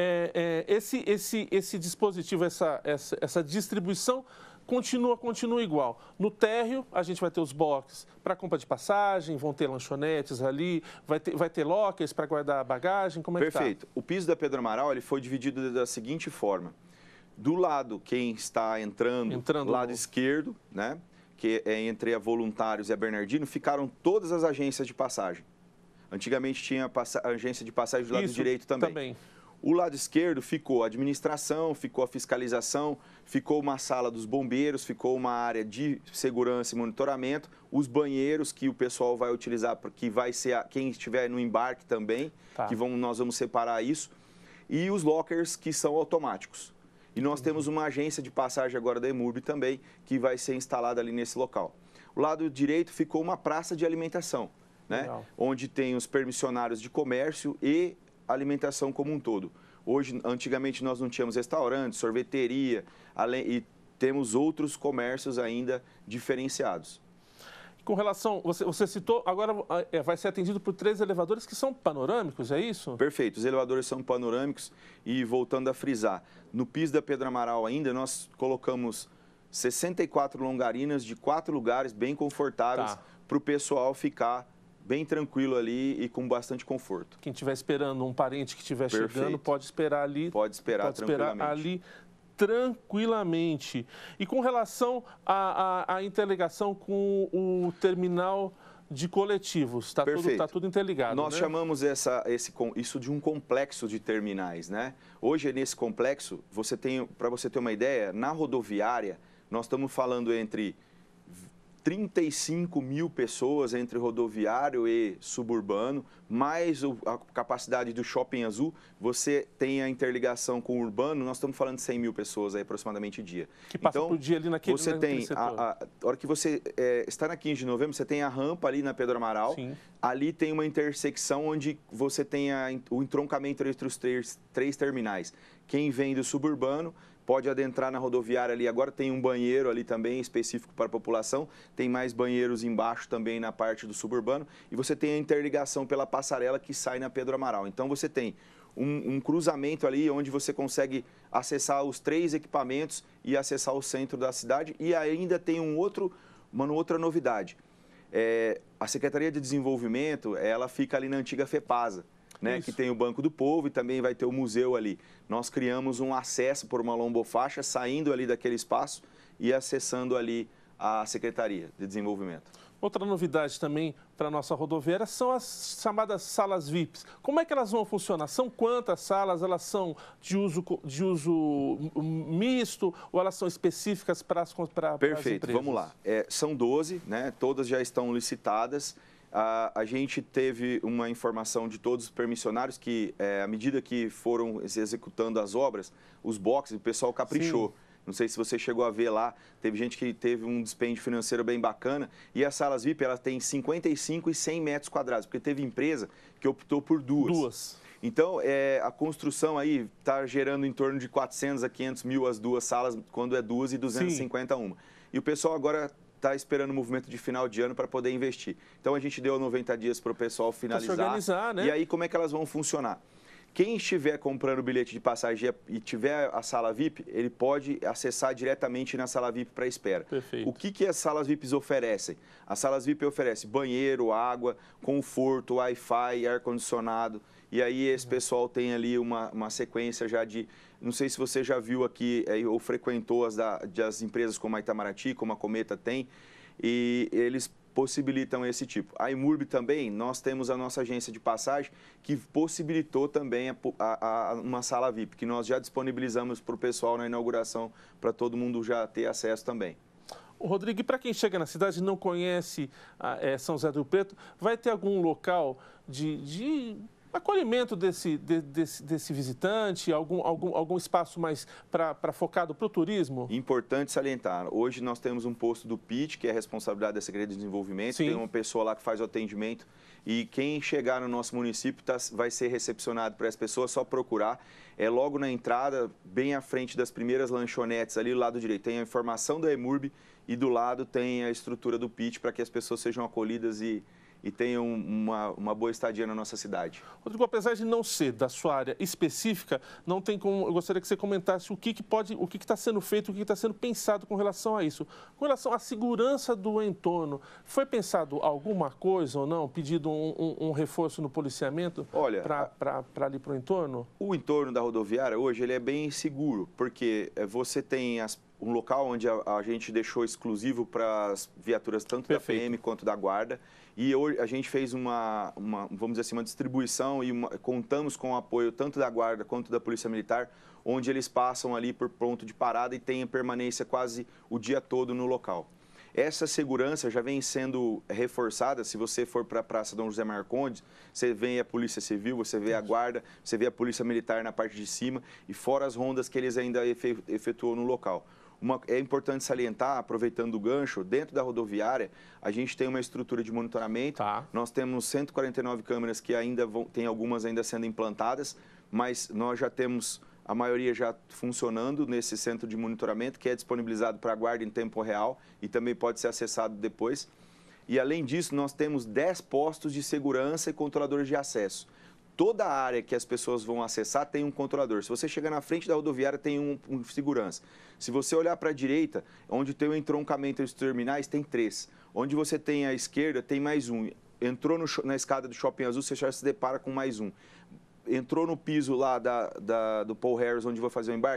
S7: É, é, esse, esse, esse dispositivo, essa, essa, essa distribuição continua, continua igual. No térreo, a gente vai ter os boxes para compra de passagem, vão ter lanchonetes ali, vai ter, vai ter lockers para guardar a bagagem, como é
S22: Perfeito.
S7: que tá?
S22: O piso da Pedro Amaral ele foi dividido da seguinte forma. Do lado, quem está entrando,
S7: entrando
S22: lado
S7: no...
S22: esquerdo, né, que é entre a Voluntários e a Bernardino, ficaram todas as agências de passagem. Antigamente tinha a agência de passagem do lado
S7: Isso,
S22: direito também.
S7: também.
S22: O lado esquerdo ficou a administração, ficou a fiscalização, ficou uma sala dos bombeiros, ficou uma área de segurança e monitoramento, os banheiros que o pessoal vai utilizar, que vai ser a, quem estiver no embarque também, tá. que vão, nós vamos separar isso, e os lockers que são automáticos. E nós uhum. temos uma agência de passagem agora da EMURB também, que vai ser instalada ali nesse local. O lado direito ficou uma praça de alimentação. Né? Onde tem os permissionários de comércio e alimentação como um todo. Hoje, antigamente, nós não tínhamos restaurante, sorveteria, além, e temos outros comércios ainda diferenciados.
S7: Com relação, você, você citou, agora é, vai ser atendido por três elevadores que são panorâmicos, é isso?
S22: Perfeito, os elevadores são panorâmicos e, voltando a frisar, no piso da Pedro Amaral ainda, nós colocamos sessenta e quatro longarinas de quatro lugares bem confortáveis tá. para o pessoal ficar bem tranquilo ali e com bastante conforto.
S7: Quem estiver esperando, um parente que estiver chegando, pode esperar ali.
S22: Pode esperar
S7: pode
S22: tranquilamente.
S7: Esperar ali tranquilamente. E com relação à, à, à interligação com o terminal de coletivos. Está tudo, tá tudo interligado.
S22: Nós
S7: né?
S22: chamamos essa, esse, isso de um complexo de terminais, né? Hoje, nesse complexo, você tem, para você ter uma ideia, na rodoviária, nós estamos falando entre trinta e cinco mil pessoas entre rodoviário e suburbano, mais a capacidade do Shopping Azul, você tem a interligação com o urbano, nós estamos falando de cem mil pessoas aí, aproximadamente dia.
S7: Que passa
S22: então,
S7: por dia ali naquele,
S22: você
S7: naquele
S22: tem
S7: setor.
S22: a, a, a hora que você é, está na quinze de novembro, você tem a rampa ali na Pedro Amaral,
S7: Sim.
S22: ali tem uma intersecção onde você tem a, o entroncamento entre os três, três terminais. Quem vem do suburbano pode adentrar na rodoviária ali. Agora tem um banheiro ali também específico para a população. Tem mais banheiros embaixo também na parte do suburbano. E você tem a interligação pela passarela que sai na Pedro Amaral. Então você tem um, um cruzamento ali onde você consegue acessar os três equipamentos e acessar o centro da cidade. E ainda tem um outro, uma outra novidade. É, a Secretaria de Desenvolvimento, ela fica ali na antiga FEPASA. Né, que tem o Banco do Povo e também vai ter o museu ali. Nós criamos um acesso por uma lombofaixa, saindo ali daquele espaço e acessando ali a Secretaria de Desenvolvimento.
S7: Outra novidade também para a nossa rodoviária são as chamadas salas V I Ps. Como é que elas vão funcionar? São quantas salas? Elas são de uso, de uso misto ou elas são específicas para as, para,
S22: Perfeito,
S7: para as empresas?
S22: Vamos lá. É, são doze, né, todas já estão licitadas. A, a gente teve uma informação de todos os permissionários que, é, à medida que foram executando as obras, os boxes, o pessoal caprichou. Sim. Não sei se você chegou a ver lá, teve gente que teve um dispêndio financeiro bem bacana. E as salas V I P, elas têm cinquenta e cinco e cem metros quadrados, porque teve empresa que optou por duas.
S7: Duas.
S22: Então, é, a construção aí está gerando em torno de quatrocentos a quinhentos mil as duas salas, quando é duas e duzentos e cinquenta uma. E o pessoal agora está esperando o movimento de final de ano para poder investir. Então, a gente deu noventa dias para o pessoal finalizar.
S7: Pra se organizar, né?
S22: E aí, como é que elas vão funcionar? Quem estiver comprando o bilhete de passagem e tiver a sala V I P, ele pode acessar diretamente na sala V I P para espera.
S7: Perfeito.
S22: O que, que as salas V I Ps oferecem? As salas V I P oferecem banheiro, água, conforto, Wi-Fi, ar-condicionado. E aí esse pessoal tem ali uma, uma sequência já de... Não sei se você já viu aqui é, ou frequentou as, da, das empresas como a Itamaraty, como a Cometa tem, e eles possibilitam esse tipo. A Imurb também, nós temos a nossa agência de passagem que possibilitou também a, a, a, uma sala V I P, que nós já disponibilizamos para o pessoal na inauguração, para todo mundo já ter acesso também.
S7: O Rodrigo, e para quem chega na cidade e não conhece a, é, São José do Rio Preto, vai ter algum local de... de... acolhimento desse, de, desse, desse visitante, algum, algum, algum espaço mais para focado para o turismo?
S22: Importante salientar, hoje nós temos um posto do P I T, que é a responsabilidade da Secretaria de Desenvolvimento, Sim. tem uma pessoa lá que faz o atendimento e quem chegar no nosso município tá, vai ser recepcionado para as pessoas, só procurar. É logo na entrada, bem à frente das primeiras lanchonetes, ali do lado direito, tem a informação da Emurb e do lado tem a estrutura do P I T para que as pessoas sejam acolhidas e e tenham uma, uma boa estadia na nossa cidade.
S7: Rodrigo, apesar de não ser da sua área específica, não tem como, eu gostaria que você comentasse o que, que pode, o que está sendo feito, o que está sendo pensado com relação a isso. Com relação à segurança do entorno, foi pensado alguma coisa ou não? Pedido um, um, um reforço no policiamento para ali para o entorno?
S22: O entorno da rodoviária hoje ele é bem seguro, porque você tem as um local onde a, a gente deixou exclusivo para as viaturas tanto Perfeito. da P M quanto da Guarda. E hoje a gente fez uma, uma, vamos dizer assim, uma distribuição e uma, contamos com o apoio tanto da Guarda quanto da Polícia Militar, onde eles passam ali por ponto de parada e têm permanência quase o dia todo no local. Essa segurança já vem sendo reforçada. Se você for para a Praça Dom José Marcondes, você vê a Polícia Civil, você vê a Guarda, você vê a Polícia Militar na parte de cima e fora as rondas que eles ainda efetuam no local. Uma, é importante salientar, aproveitando o gancho, dentro da rodoviária, a gente tem uma estrutura de monitoramento. Tá. Nós temos cento e quarenta e nove câmeras que ainda vão, tem algumas ainda sendo implantadas, mas nós já temos a maioria já funcionando nesse centro de monitoramento, que é disponibilizado para a guarda em tempo real e também pode ser acessado depois. E, além disso, nós temos dez postos de segurança e controladores de acesso. Toda a área que as pessoas vão acessar tem um controlador. Se você chegar na frente da rodoviária, tem um, um segurança. Se você olhar para a direita, onde tem o entroncamento entre os terminais, tem três. Onde você tem à esquerda, tem mais um. Entrou no, na escada do Shopping Azul, você já se depara com mais um. Entrou no piso lá da, da, do Paul Harris, onde vai fazer o embarque,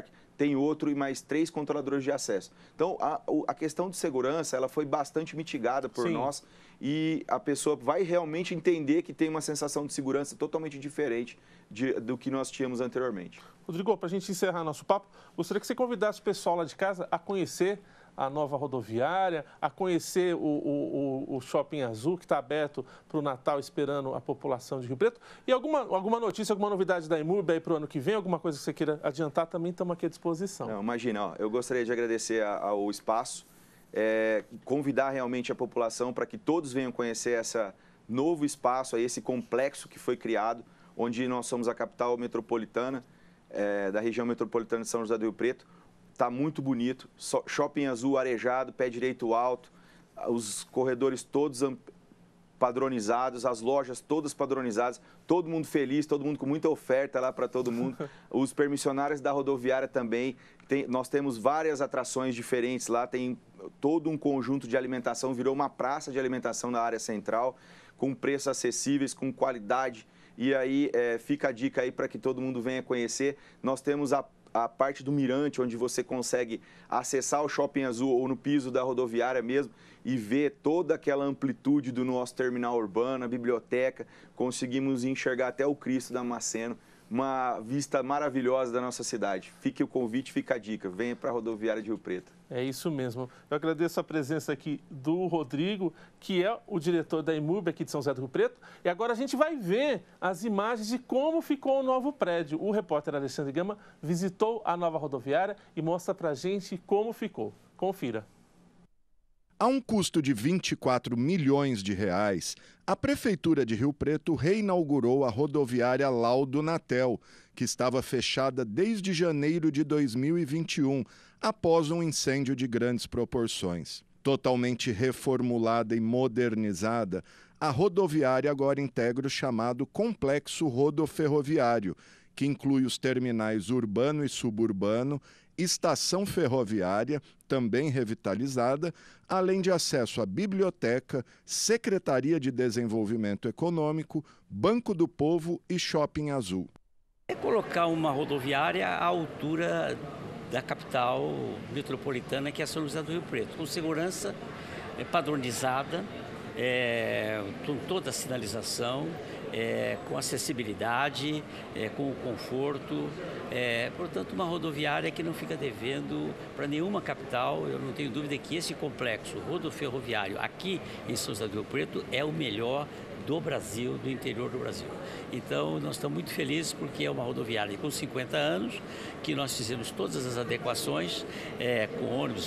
S22: tem outro e mais três controladores de acesso. Então, a, a questão de segurança, ela foi bastante mitigada por
S7: Sim.
S22: nós e a pessoa vai realmente entender que tem uma sensação de segurança totalmente diferente de, do que nós tínhamos anteriormente.
S7: Rodrigo, para a gente encerrar nosso papo, gostaria que você convidasse o pessoal lá de casa a conhecer a nova rodoviária, a conhecer o, o, o Shopping Azul, que está aberto para o Natal, esperando a população de Rio Preto. E alguma, alguma notícia, alguma novidade da Imurb aí para o ano que vem, alguma coisa que você queira adiantar, também estamos aqui à disposição.
S22: Não, imagina, ó, eu gostaria de agradecer a, ao espaço, é, convidar realmente a população para que todos venham conhecer esse novo espaço, aí, esse complexo que foi criado, onde nós somos a capital metropolitana, é, da região metropolitana de São José do Rio Preto. Está muito bonito, shopping azul arejado, pé direito alto, os corredores todos padronizados, as lojas todas padronizadas, todo mundo feliz, todo mundo com muita oferta lá para todo mundo. Os permissionários da rodoviária também, tem, nós temos várias atrações diferentes lá, tem todo um conjunto de alimentação, virou uma praça de alimentação na área central, com preços acessíveis, com qualidade. E aí é, fica a dica aí para que todo mundo venha conhecer. Nós temos a a parte do mirante, onde você consegue acessar o Shopping Azul ou no piso da rodoviária mesmo e ver toda aquela amplitude do nosso terminal urbano, a biblioteca. Conseguimos enxergar até o Cristo Damasceno, uma vista maravilhosa da nossa cidade. Fique o convite, fica a dica, venha para a rodoviária de Rio Preto.
S7: É isso mesmo. Eu agradeço a presença aqui do Rodrigo, que é o diretor da Imurb aqui de São José do Rio Preto. E agora a gente vai ver as imagens de como ficou o novo prédio. O repórter Alexandre Gama visitou a nova rodoviária e mostra pra gente como ficou. Confira.
S1: A um custo de vinte e quatro milhões de reais, a Prefeitura de Rio Preto reinaugurou a rodoviária Laudo Natel, que estava fechada desde janeiro de dois mil e vinte e um, após um incêndio de grandes proporções. Totalmente reformulada e modernizada, a rodoviária agora integra o chamado Complexo Rodoferroviário, que inclui os terminais urbano e suburbano, estação ferroviária, também revitalizada, além de acesso à biblioteca, Secretaria de Desenvolvimento Econômico, Banco do Povo e Shopping Azul.
S12: É colocar uma rodoviária à altura da capital metropolitana, que é São José do Rio Preto, com segurança é, padronizada, é, com toda a sinalização, é, com acessibilidade, é, com o conforto, é, portanto uma rodoviária que não fica devendo para nenhuma capital. Eu não tenho dúvida que esse complexo rodoferroviário aqui em São José do Rio Preto é o melhor do Brasil, do interior do Brasil. Então nós estamos muito felizes porque é uma rodoviária com cinquenta anos, que nós fizemos todas as adequações, é, com ônibus,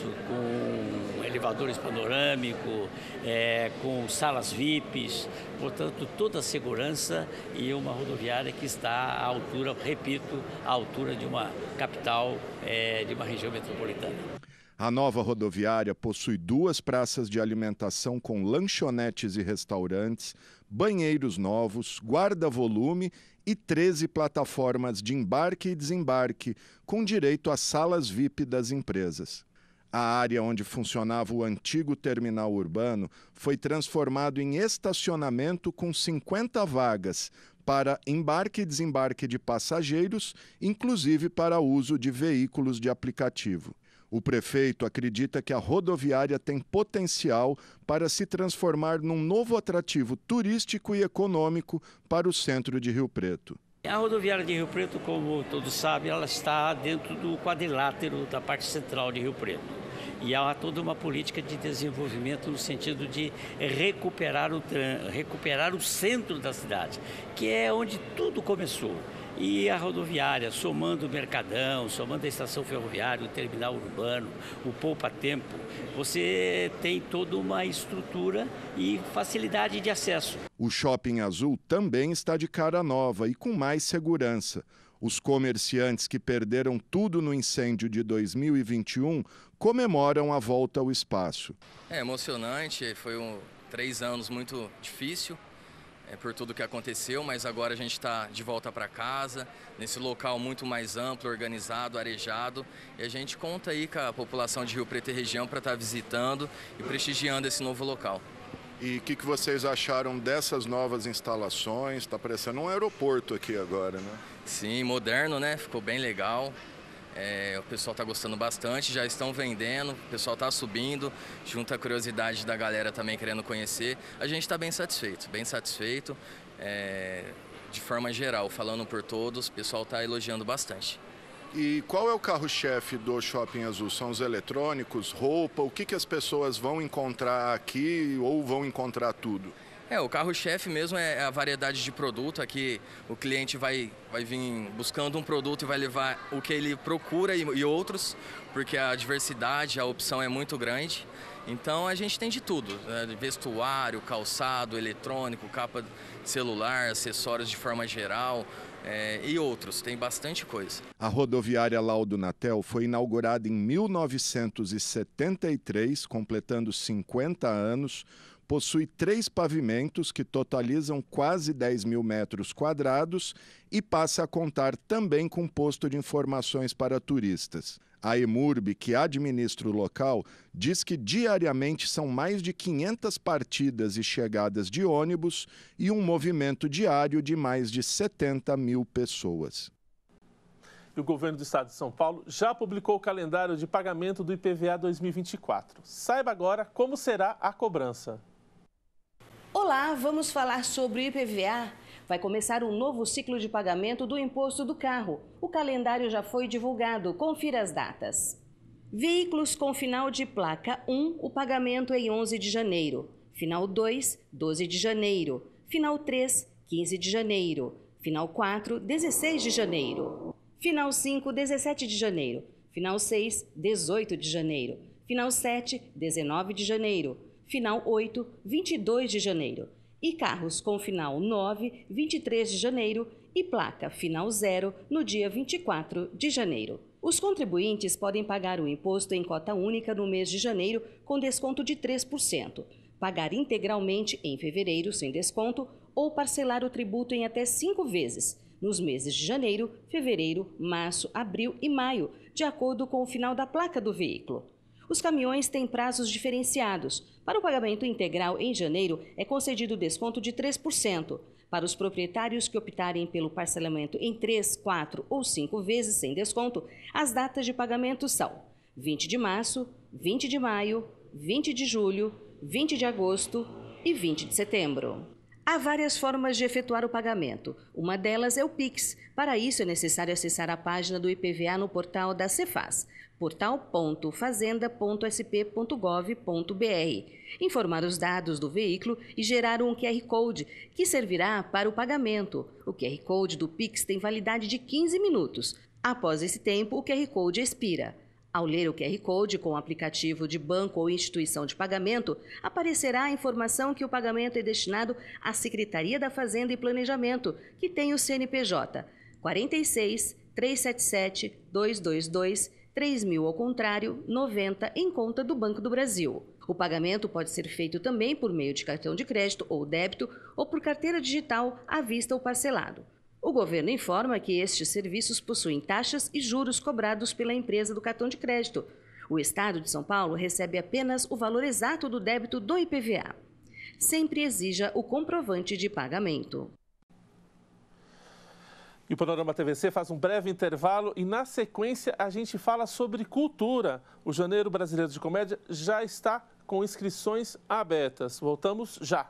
S12: com elevadores panorâmicos, é, com salas V I Ps, portanto toda a segurança, e uma rodoviária que está à altura, repito, à altura de uma capital, é, de uma região metropolitana.
S1: A nova rodoviária possui duas praças de alimentação com lanchonetes e restaurantes, banheiros novos, guarda-volume e treze plataformas de embarque e desembarque, com direito a salas V I P das empresas. A área onde funcionava o antigo terminal urbano foi transformado em estacionamento com cinquenta vagas para embarque e desembarque de passageiros, inclusive para uso de veículos de aplicativo. O prefeito acredita que a rodoviária tem potencial para se transformar num novo atrativo turístico e econômico para o centro de Rio Preto.
S12: A rodoviária de Rio Preto, como todos sabem, ela está dentro do quadrilátero da parte central de Rio Preto. E há toda uma política de desenvolvimento no sentido de recuperar o, recuperar o centro da cidade, que é onde tudo começou. E a rodoviária, somando o Mercadão, somando a estação ferroviária, o terminal urbano, o poupa-tempo, você tem toda uma estrutura e facilidade de acesso.
S1: O Shopping Azul também está de cara nova e com mais segurança. Os comerciantes que perderam tudo no incêndio de dois mil e vinte e um comemoram a volta ao espaço.
S5: É emocionante, foi um, três anos muito difícil. É, por tudo que aconteceu, mas agora a gente está de volta para casa, nesse local muito mais amplo, organizado, arejado, e a gente conta aí com a população de Rio Preto e região para estar tá visitando e prestigiando esse novo local.
S1: E o que, que vocês acharam dessas novas instalações? Está parecendo um aeroporto aqui agora, né?
S5: Sim, moderno, né? Ficou bem legal. É, o pessoal está gostando bastante, já estão vendendo, o pessoal está subindo, junto à curiosidade da galera também querendo conhecer. A gente está bem satisfeito, bem satisfeito, é, de forma geral, falando por todos, o pessoal está elogiando bastante.
S1: E qual é o carro-chefe do Shopping Azul? São os eletrônicos, roupa? O que, que as pessoas vão encontrar aqui ou vão encontrar tudo?
S5: É, o carro-chefe mesmo é a variedade de produto. Aqui o cliente vai, vai vir buscando um produto e vai levar o que ele procura e, e outros, porque a diversidade, a opção é muito grande. Então a gente tem de tudo, né? Vestuário, calçado, eletrônico, capa de celular, acessórios de forma geral é, e outros, tem bastante coisa.
S1: A rodoviária Laudo Natel foi inaugurada em mil novecentos e setenta e três, completando cinquenta anos. Possui três pavimentos que totalizam quase dez mil metros quadrados e passa a contar também com posto de informações para turistas. A Emurb, que administra o local, diz que diariamente são mais de quinhentas partidas e chegadas de ônibus e um movimento diário de mais de setenta mil pessoas.
S7: E o governo do estado de São Paulo já publicou o calendário de pagamento do I P V A dois mil e vinte e quatro. Saiba agora como será a cobrança.
S8: Olá, vamos falar sobre o I P V A. Vai começar um novo ciclo de pagamento do imposto do carro. O calendário já foi divulgado. Confira as datas. Veículos com final de placa um, o pagamento é em onze de janeiro. Final dois, doze de janeiro. Final três, quinze de janeiro. Final quatro, dezesseis de janeiro. Final cinco, dezessete de janeiro. Final seis, dezoito de janeiro. Final sete, dezenove de janeiro. Final oito, vinte e dois de janeiro. E carros com final nove, vinte e três de janeiro e placa final zero no dia vinte e quatro de janeiro. Os contribuintes podem pagar o imposto em cota única no mês de janeiro com desconto de três por cento, pagar integralmente em fevereiro sem desconto ou parcelar o tributo em até cinco vezes nos meses de janeiro, fevereiro, março, abril e maio, de acordo com o final da placa do veículo. Os caminhões têm prazos diferenciados. Para o pagamento integral em janeiro, é concedido desconto de três por cento. Para os proprietários que optarem pelo parcelamento em três, quatro ou cinco vezes sem desconto, as datas de pagamento são vinte de março, vinte de maio, vinte de julho, vinte de agosto e vinte de setembro. Há várias formas de efetuar o pagamento. Uma delas é o Pix. Para isso, é necessário acessar a página do I P V A no portal da Cefaz, portal ponto fazenda ponto s p ponto gov ponto b r, informar os dados do veículo e gerar um Q R Code, que servirá para o pagamento. O Q R Code do Pix tem validade de quinze minutos. Após esse tempo, o Q R Code expira. Ao ler o Q R Code com o aplicativo de banco ou instituição de pagamento, aparecerá a informação que o pagamento é destinado à Secretaria da Fazenda e Planejamento, que tem o C N P J quarenta e seis, trezentos e setenta e sete, duzentos e vinte e dois, três mil ao contrário, noventa em conta do Banco do Brasil. O pagamento pode ser feito também por meio de cartão de crédito ou débito ou por carteira digital à vista ou parcelado. O governo informa que estes serviços possuem taxas e juros cobrados pela empresa do cartão de crédito. O Estado de São Paulo recebe apenas o valor exato do débito do I P V A. Sempre exija o comprovante de pagamento.
S7: E o Panorama T V C faz um breve intervalo e, na sequência, a gente fala sobre cultura. O Janeiro Brasileiro de Comédia já está com inscrições abertas. Voltamos já.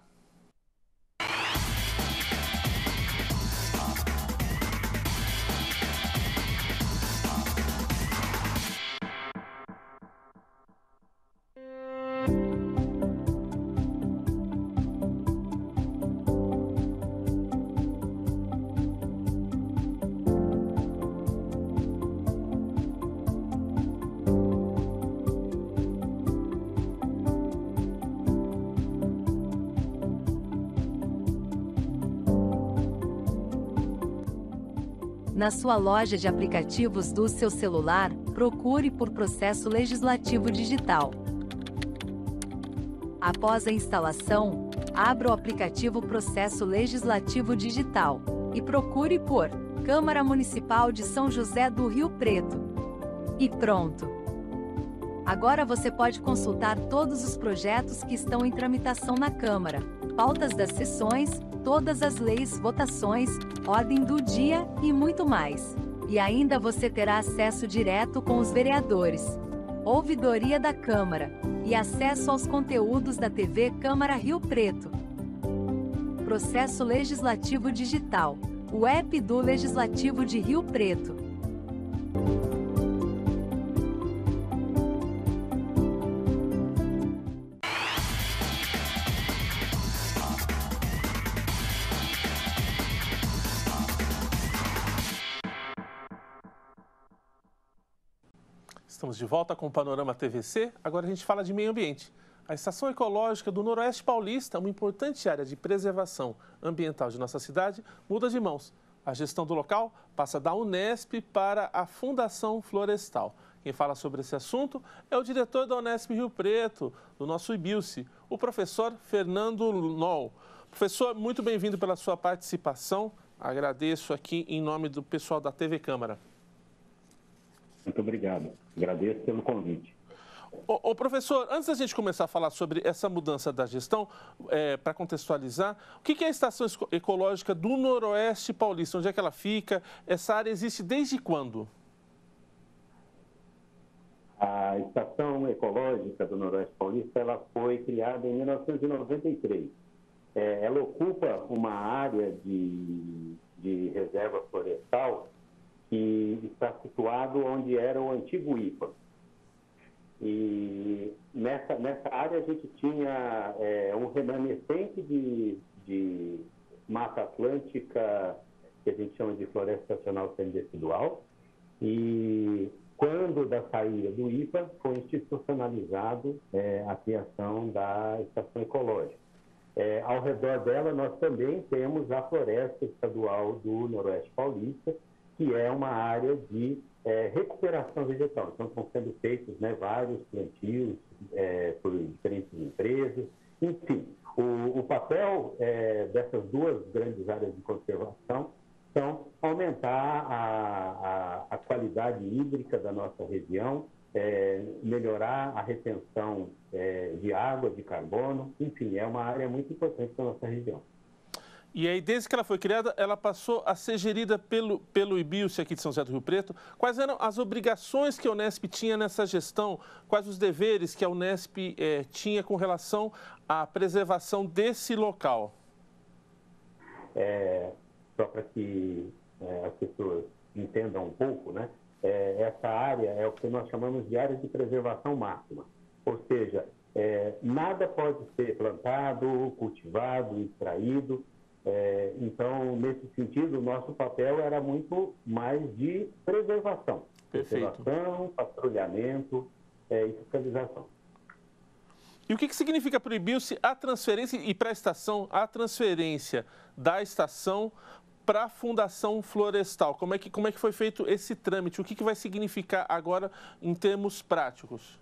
S9: Na sua loja de aplicativos do seu celular, procure por Processo Legislativo Digital. Após a instalação, abra o aplicativo Processo Legislativo Digital e procure por Câmara Municipal de São José do Rio Preto. E pronto! Agora você pode consultar todos os projetos que estão em tramitação na Câmara, pautas das sessões, todas as leis, votações, ordem do dia e muito mais. E ainda você terá acesso direto com os vereadores, ouvidoria da Câmara e acesso aos conteúdos da T V Câmara Rio Preto. Processo Legislativo Digital, o app do Legislativo de Rio Preto.
S7: Estamos de volta com o Panorama T V C. Agora a gente fala de meio ambiente. A Estação Ecológica do Noroeste Paulista, uma importante área de preservação ambiental de nossa cidade, muda de mãos. A gestão do local passa da Unesp para a Fundação Florestal. Quem fala sobre esse assunto é o diretor da Unesp Rio Preto, do nosso I B I L C, o professor Fernando Noll. Professor, muito bem-vindo pela sua participação. Agradeço aqui em nome do pessoal da T V Câmara.
S10: Muito obrigado. Agradeço pelo convite.
S7: Ô, ô, professor, antes da gente começar a falar sobre essa mudança da gestão, é, para contextualizar, o que é a Estação Ecológica do Noroeste Paulista? Onde é que ela fica? Essa área existe desde quando?
S10: A Estação Ecológica do Noroeste Paulista ela foi criada em mil novecentos e noventa e três. É, ela ocupa uma área de, de reserva florestal que está situado onde era o antigo I P A. E nessa, nessa área a gente tinha é, um remanescente de, de mata atlântica, que a gente chama de floresta estacional semidecidual, e quando da saída do I P A foi institucionalizado é, a criação da Estação Ecológica. É, ao redor dela nós também temos a Floresta Estadual do Noroeste Paulista, que é uma área de é, recuperação vegetal. Então, estão sendo feitos né, vários plantios é, por diferentes empresas. Enfim, o, o papel é, dessas duas grandes áreas de conservação são aumentar a, a, a qualidade hídrica da nossa região, é, melhorar a retenção é, de água, de carbono. Enfim, é uma área muito importante para a nossa região.
S7: E aí, desde que ela foi criada, ela passou a ser gerida pelo, pelo I B I L C aqui de São José do Rio Preto. Quais eram as obrigações que a Unesp tinha nessa gestão? Quais os deveres que a Unesp eh, tinha com relação à preservação desse local?
S10: É, só para que é, as pessoas entendam um pouco, né? É, essa área é o que nós chamamos de área de preservação máxima. Ou seja, é, nada pode ser plantado, cultivado, extraído. É, então, nesse sentido, o nosso papel era muito mais de preservação.
S7: Perfeito.
S10: Preservação, patrulhamento é, e fiscalização.
S7: E o que, que significa para o I B I L C a transferência, e para a estação, a transferência da estação para a Fundação Florestal? Como é que, como é que foi feito esse trâmite? O que, que vai significar agora em termos práticos?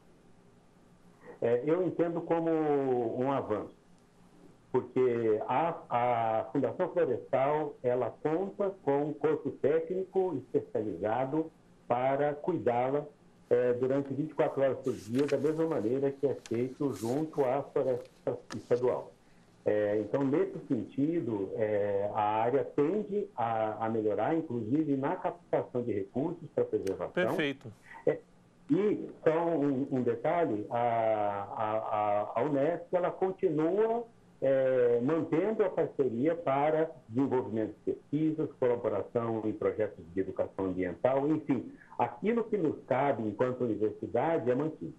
S10: É, eu entendo como um avanço. Porque a, a Fundação Florestal, ela conta com um corpo técnico especializado para cuidá-la é, durante vinte e quatro horas por dia, da mesma maneira que é feito junto à Floresta Estadual. É, então, nesse sentido, é, a área tende a, a melhorar, inclusive na captação de recursos para preservação.
S7: Perfeito.
S10: É, e, só um, um detalhe, a, a, a Unesp, ela continua É, mantendo a parceria para desenvolvimento de pesquisas, colaboração em projetos de educação ambiental, enfim, aquilo que nos cabe enquanto universidade é mantido.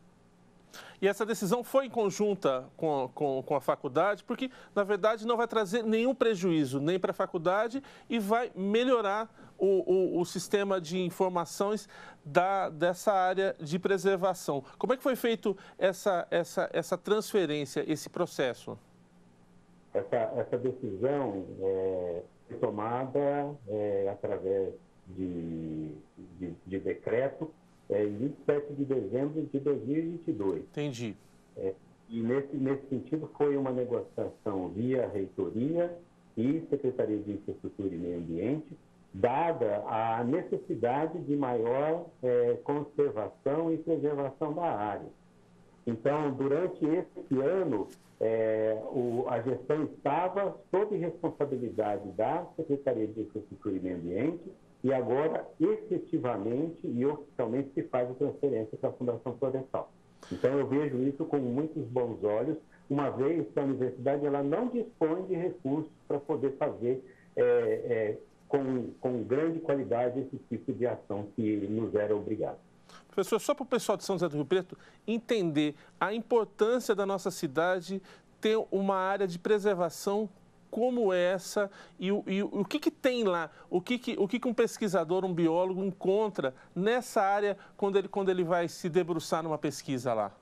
S7: E essa decisão foi em conjunta com, com, com a faculdade, porque, na verdade, não vai trazer nenhum prejuízo nem para a faculdade e vai melhorar o, o, o sistema de informações da, dessa área de preservação. Como é que foi feito essa, essa, essa transferência, esse processo?
S10: Essa, essa decisão é, foi tomada é, através de, de, de decreto é, em vinte e sete de dezembro de dois mil e vinte e dois.
S7: Entendi.
S10: É, e nesse, nesse sentido foi uma negociação via reitoria e Secretaria de Infraestrutura e Meio Ambiente, dada a necessidade de maior é, conservação e preservação da área. Então, durante esse ano, é, o, a gestão estava sob responsabilidade da Secretaria de Infraestrutura e Meio Ambiente e agora, efetivamente e oficialmente, se faz a transferência para a Fundação Florestal. Então, eu vejo isso com muitos bons olhos, uma vez que a universidade ela não dispõe de recursos para poder fazer é, é, com, com grande qualidade esse tipo de ação que nos era obrigado.
S7: Professor, só para o pessoal de São José do Rio Preto entender a importância da nossa cidade ter uma área de preservação como essa e, o, e o que, que tem lá, o que, que, o que, que um pesquisador, um biólogo encontra nessa área quando ele, quando ele vai se debruçar numa pesquisa lá?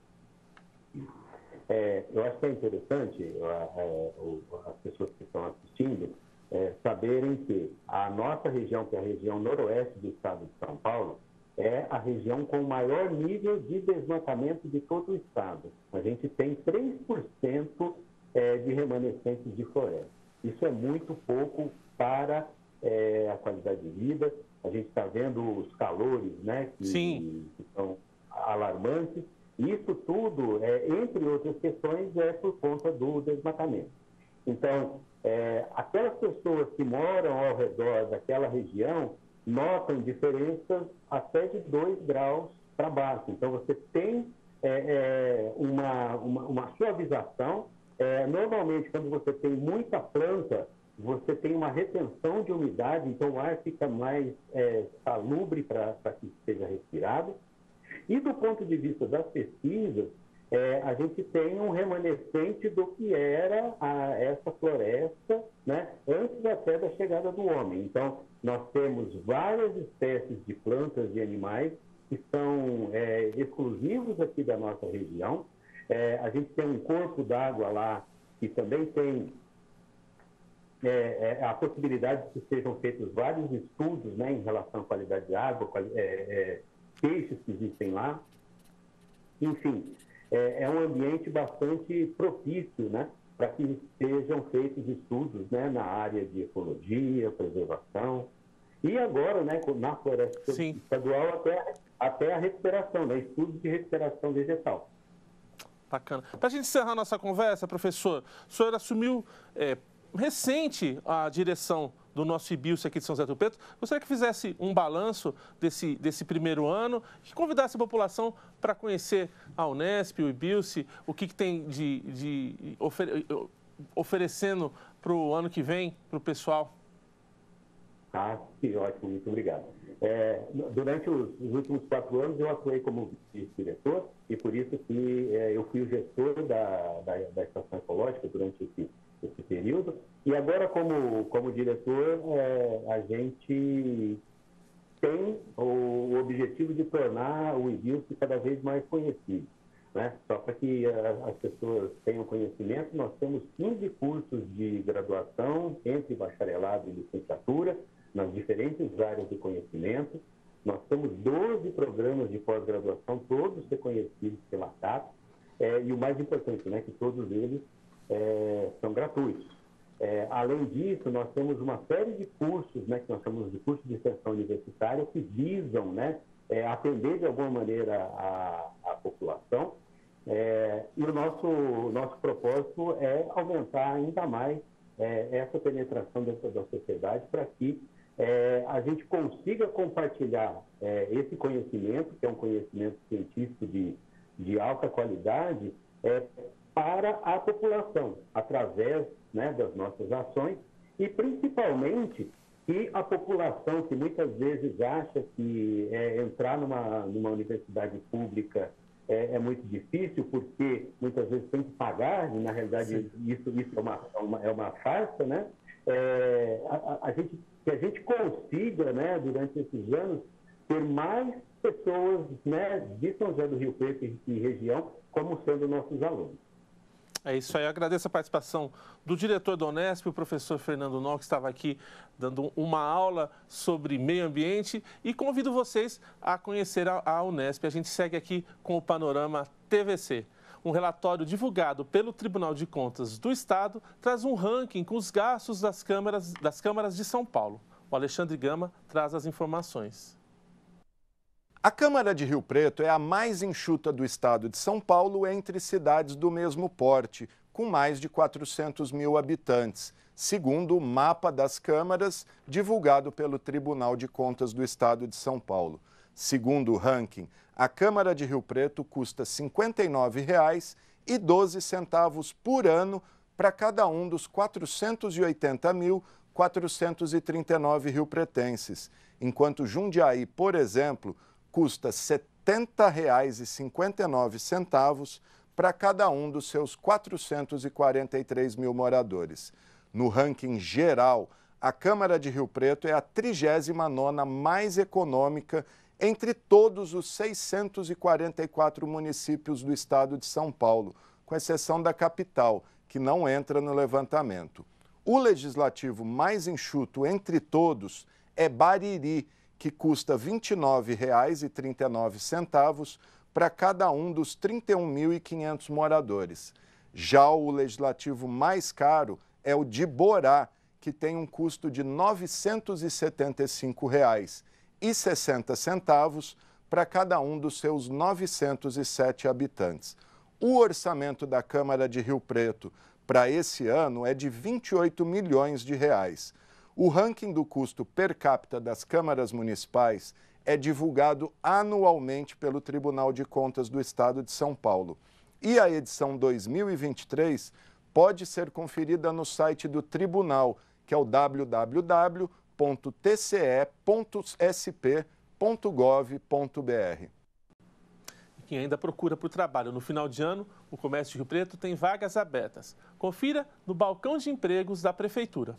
S10: É, eu acho que é interessante é, é, as pessoas que estão assistindo é, saberem que a nossa região, que é a região noroeste do estado de São Paulo, é a região com o maior nível de desmatamento de todo o estado. A gente tem três por cento é, de remanescentes de floresta. Isso é muito pouco para é, a qualidade de vida. A gente está vendo os calores, né, que,
S7: Sim.
S10: que são alarmantes. Isso tudo, é, entre outras questões, é por conta do desmatamento. Então, é, aquelas pessoas que moram ao redor daquela região notam diferenças até de dois graus para baixo. Então, você tem é, é, uma, uma, uma suavização. É, normalmente, quando você tem muita planta, você tem uma retenção de umidade, então o ar fica mais é, salubre para que seja respirado. E do ponto de vista das pesquisas, é, a gente tem um remanescente do que era a, essa floresta, né, antes até da chegada do homem. Então, nós temos várias espécies de plantas e animais que são é, exclusivos aqui da nossa região. É, a gente tem um corpo d'água lá que também tem é, é, a possibilidade de que sejam feitos vários estudos, né, em relação à qualidade de água, quali é, é, peixes que existem lá. Enfim, é, é um ambiente bastante propício, né, para que sejam feitos estudos, né, na área de ecologia, preservação. E agora, né, na floresta Sim. estadual, até, até a recuperação, né, estudos de recuperação vegetal.
S7: Bacana. Para a gente encerrar nossa conversa, professor, o senhor assumiu é, recente a direção do nosso IBILSE aqui de São José do Rio Preto. Gostaria que fizesse um balanço desse, desse primeiro ano, que convidasse a população para conhecer a Unesp, o IBILSE, o que, que tem de, de ofere, oferecendo para o ano que vem, para o pessoal.
S10: Ah, que ótimo, muito obrigado. É, durante os, os últimos quatro anos eu atuei como vice-diretor e por isso que é, eu fui o gestor da, da, da estação ecológica durante esse, esse período. E agora, como, como diretor, é, a gente tem o, o objetivo de tornar o IBILSE cada vez mais conhecido, né? Só para que a, as pessoas tenham conhecimento, nós temos quinze cursos de graduação entre bacharelado e licenciatura, nas diferentes áreas de conhecimento. Nós temos doze programas de pós-graduação, todos reconhecidos pela C A P, é, e o mais importante, né, que todos eles é, são gratuitos. É, além disso, nós temos uma série de cursos, né, que nós chamamos de cursos de extensão universitária, que visam, né, é, atender de alguma maneira a, a população. É, e o nosso, nosso propósito é aumentar ainda mais é, essa penetração dentro da sociedade para que É, a gente consiga compartilhar é, esse conhecimento, que é um conhecimento científico de, de alta qualidade, é, para a população, através, né, das nossas ações, e principalmente que a população que muitas vezes acha que é, entrar numa, numa universidade pública é, é muito difícil, porque muitas vezes tem que pagar, e na realidade isso, isso é, uma, é, uma, é uma farsa, né? É, a, a gente, que a gente consiga, né, durante esses anos, ter mais pessoas, né, de São José do Rio Preto e, e região como sendo nossos alunos.
S7: É isso aí, eu agradeço a participação do diretor da Unesp, o professor Fernando Noll, que estava aqui dando uma aula sobre meio ambiente, e convido vocês a conhecer a, a Unesp. A gente segue aqui com o Panorama T V C. Um relatório divulgado pelo Tribunal de Contas do Estado traz um ranking com os gastos das câmaras, das câmaras de São Paulo. O Alexandre Gama traz as informações.
S1: A Câmara de Rio Preto é a mais enxuta do estado de São Paulo entre cidades do mesmo porte, com mais de quatrocentos mil habitantes. segundo o mapa das câmaras divulgado pelo Tribunal de Contas do Estado de São Paulo. Segundo o ranking, a Câmara de Rio Preto custa cinquenta e nove reais e doze centavos por ano para cada um dos quatrocentos e oitenta mil, quatrocentos e trinta e nove riopretenses, enquanto Jundiaí, por exemplo, custa setenta reais e cinquenta e nove centavos para cada um dos seus quatrocentos e quarenta e três mil moradores. No ranking geral, a Câmara de Rio Preto é a trigésima nona mais econômica entre todos os seiscentos e quarenta e quatro municípios do estado de São Paulo, com exceção da capital, que não entra no levantamento. O legislativo mais enxuto entre todos é Bariri, que custa vinte e nove reais e trinta e nove centavos para cada um dos trinta e um mil e quinhentos moradores. Já o legislativo mais caro é o de Borá, que tem um custo de novecentos e setenta e cinco reais e sessenta centavos para cada um dos seus novecentos e sete habitantes. O orçamento da Câmara de Rio Preto para esse ano é de vinte e oito milhões de reais. O ranking do custo per capita das câmaras municipais é divulgado anualmente pelo Tribunal de Contas do Estado de São Paulo. E a edição dois mil e vinte e três pode ser conferida no site do Tribunal, que é o w w w ponto t c e ponto s p ponto gov ponto b r.
S7: Quem ainda procura por trabalho no final de ano, o Comércio de Rio Preto tem vagas abertas. Confira no balcão de empregos da Prefeitura.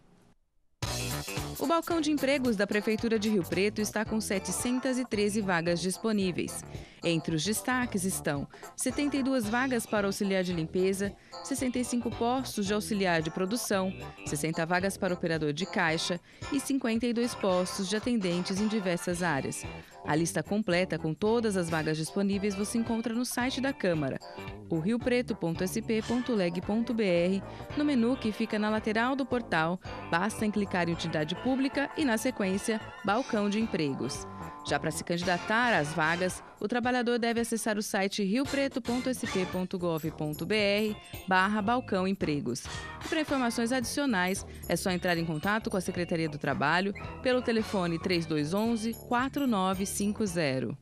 S6: O balcão de empregos da Prefeitura de Rio Preto está com setecentas e treze vagas disponíveis. Entre os destaques estão setenta e duas vagas para auxiliar de limpeza, sessenta e cinco postos de auxiliar de produção, sessenta vagas para operador de caixa e cinquenta e dois postos de atendentes em diversas áreas. A lista completa com todas as vagas disponíveis você encontra no site da Câmara, o rio preto ponto s p ponto leg ponto b r, no menu que fica na lateral do portal, basta em clicar em Utilidade Pública e, na sequência, Balcão de Empregos. Já para se candidatar às vagas, o trabalhador deve acessar o site rio preto ponto s p ponto gov ponto b r barra balcão empregos. E para informações adicionais, é só entrar em contato com a Secretaria do Trabalho pelo telefone três dois um um, quatro nove cinco zero.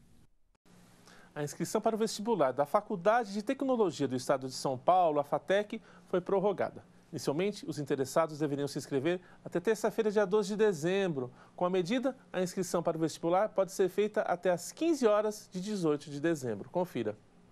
S7: A inscrição para o vestibular da Faculdade de Tecnologia do Estado de São Paulo, a FATEC, foi prorrogada. Inicialmente, os interessados deveriam se inscrever até terça-feira, dia doze de dezembro. Com a medida, a inscrição para o vestibular pode ser feita até às quinze horas de dezoito de dezembro. Confira.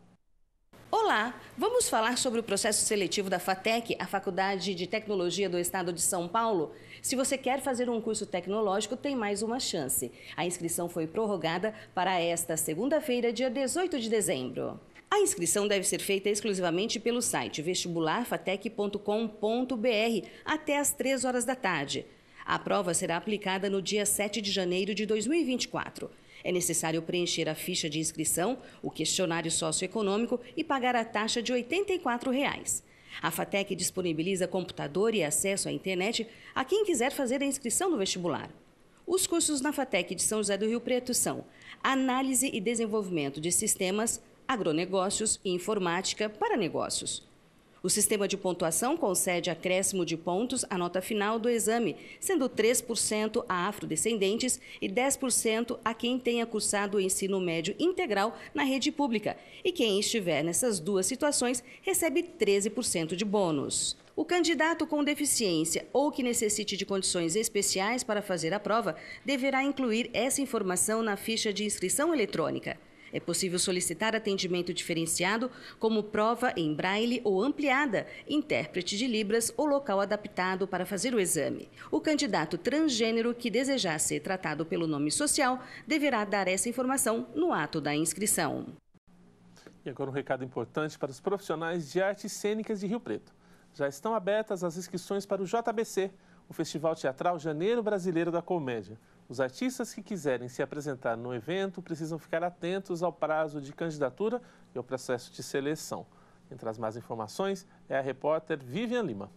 S8: Olá, vamos falar sobre o processo seletivo da FATEC, a Faculdade de Tecnologia do Estado de São Paulo. Se você quer fazer um curso tecnológico, tem mais uma chance. A inscrição foi prorrogada para esta segunda-feira, dia dezoito de dezembro. A inscrição deve ser feita exclusivamente pelo site vestibular fatec ponto com ponto b r até às três horas da tarde. A prova será aplicada no dia sete de janeiro de dois mil e vinte e quatro. É necessário preencher a ficha de inscrição, o questionário socioeconômico e pagar a taxa de oitenta e quatro reais. A FATEC disponibiliza computador e acesso à internet a quem quiser fazer a inscrição no vestibular. Os cursos na FATEC de São José do Rio Preto são Análise e Desenvolvimento de Sistemas, Agronegócios e Informática para Negócios. O sistema de pontuação concede acréscimo de pontos à nota final do exame, sendo três por cento a afrodescendentes e dez por cento a quem tenha cursado o ensino médio integral na rede pública. E quem estiver nessas duas situações recebe treze por cento de bônus. O candidato com deficiência ou que necessite de condições especiais para fazer a prova deverá incluir essa informação na ficha de inscrição eletrônica. É possível solicitar atendimento diferenciado, como prova em braille ou ampliada, intérprete de Libras ou local adaptado para fazer o exame. O candidato transgênero que desejar ser tratado pelo nome social deverá dar essa informação no ato da inscrição.
S7: E agora um recado importante para os profissionais de artes cênicas de Rio Preto. Já estão abertas as inscrições para o J B C, o Festival Teatral Janeiro Brasileiro da Comédia. Os artistas que quiserem se apresentar no evento precisam ficar atentos ao prazo de candidatura e ao processo de seleção. Entre as mais informações é a repórter Vivian Lima.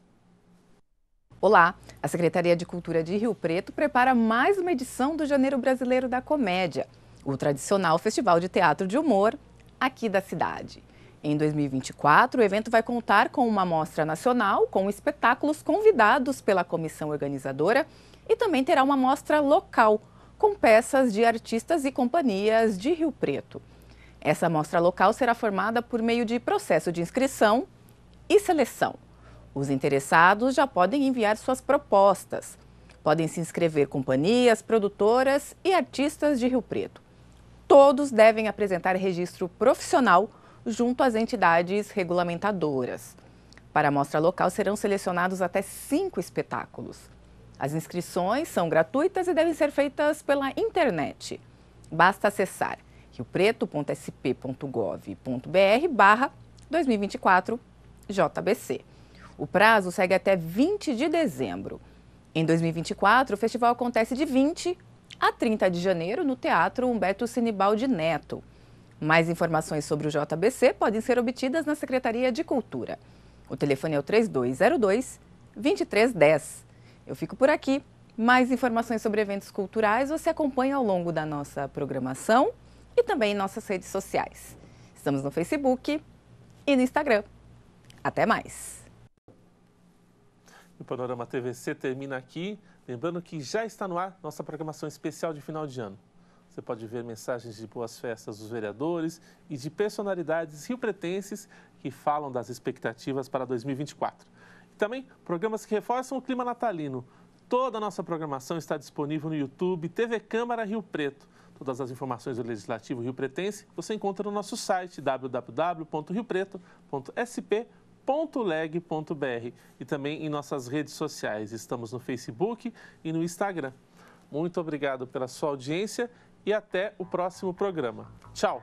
S11: Olá, a Secretaria de Cultura de Rio Preto prepara mais uma edição do Janeiro Brasileiro da Comédia, o tradicional festival de teatro de humor aqui da cidade. Em dois mil e vinte e quatro, o evento vai contar com uma mostra nacional com espetáculos convidados pela comissão organizadora e também terá uma mostra local com peças de artistas e companhias de Rio Preto. Essa mostra local será formada por meio de processo de inscrição e seleção. Os interessados já podem enviar suas propostas. Podem se inscrever companhias, produtoras e artistas de Rio Preto. Todos devem apresentar registro profissional junto às entidades regulamentadoras. Para a mostra local serão selecionados até cinco espetáculos. As inscrições são gratuitas e devem ser feitas pela internet. Basta acessar riopreto ponto s p ponto gov ponto b r barra dois mil e vinte e quatro J B C. O prazo segue até vinte de dezembro. Em dois mil e vinte e quatro, o festival acontece de vinte a trinta de janeiro no Teatro Humberto Sinibaldi Neto. Mais informações sobre o J B C podem ser obtidas na Secretaria de Cultura. O telefone é o três dois zero dois, dois três um zero. Eu fico por aqui. Mais informações sobre eventos culturais você acompanha ao longo da nossa programação e também em nossas redes sociais. Estamos no Facebook e no Instagram. Até mais!
S7: O Panorama T V C termina aqui. Lembrando que já está no ar nossa programação especial de final de ano. Você pode ver mensagens de boas festas dos vereadores e de personalidades riopretenses que falam das expectativas para dois mil e vinte e quatro. E também programas que reforçam o clima natalino. Toda a nossa programação está disponível no YouTube T V Câmara Rio Preto. Todas as informações do Legislativo Riopretense você encontra no nosso site w w w ponto rio preto ponto s p ponto leg ponto b r e também em nossas redes sociais. Estamos no Facebook e no Instagram. Muito obrigado pela sua audiência e até o próximo programa. Tchau!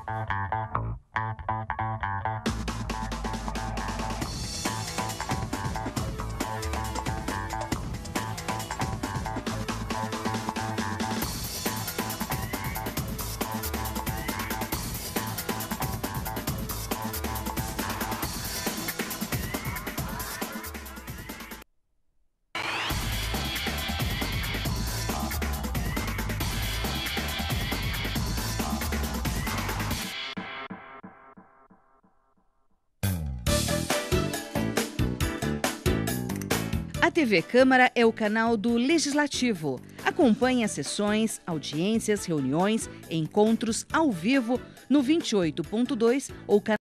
S21: A T V Câmara é o canal do Legislativo. Acompanhe as sessões, audiências, reuniões, encontros ao vivo no vinte e oito ponto dois ou canal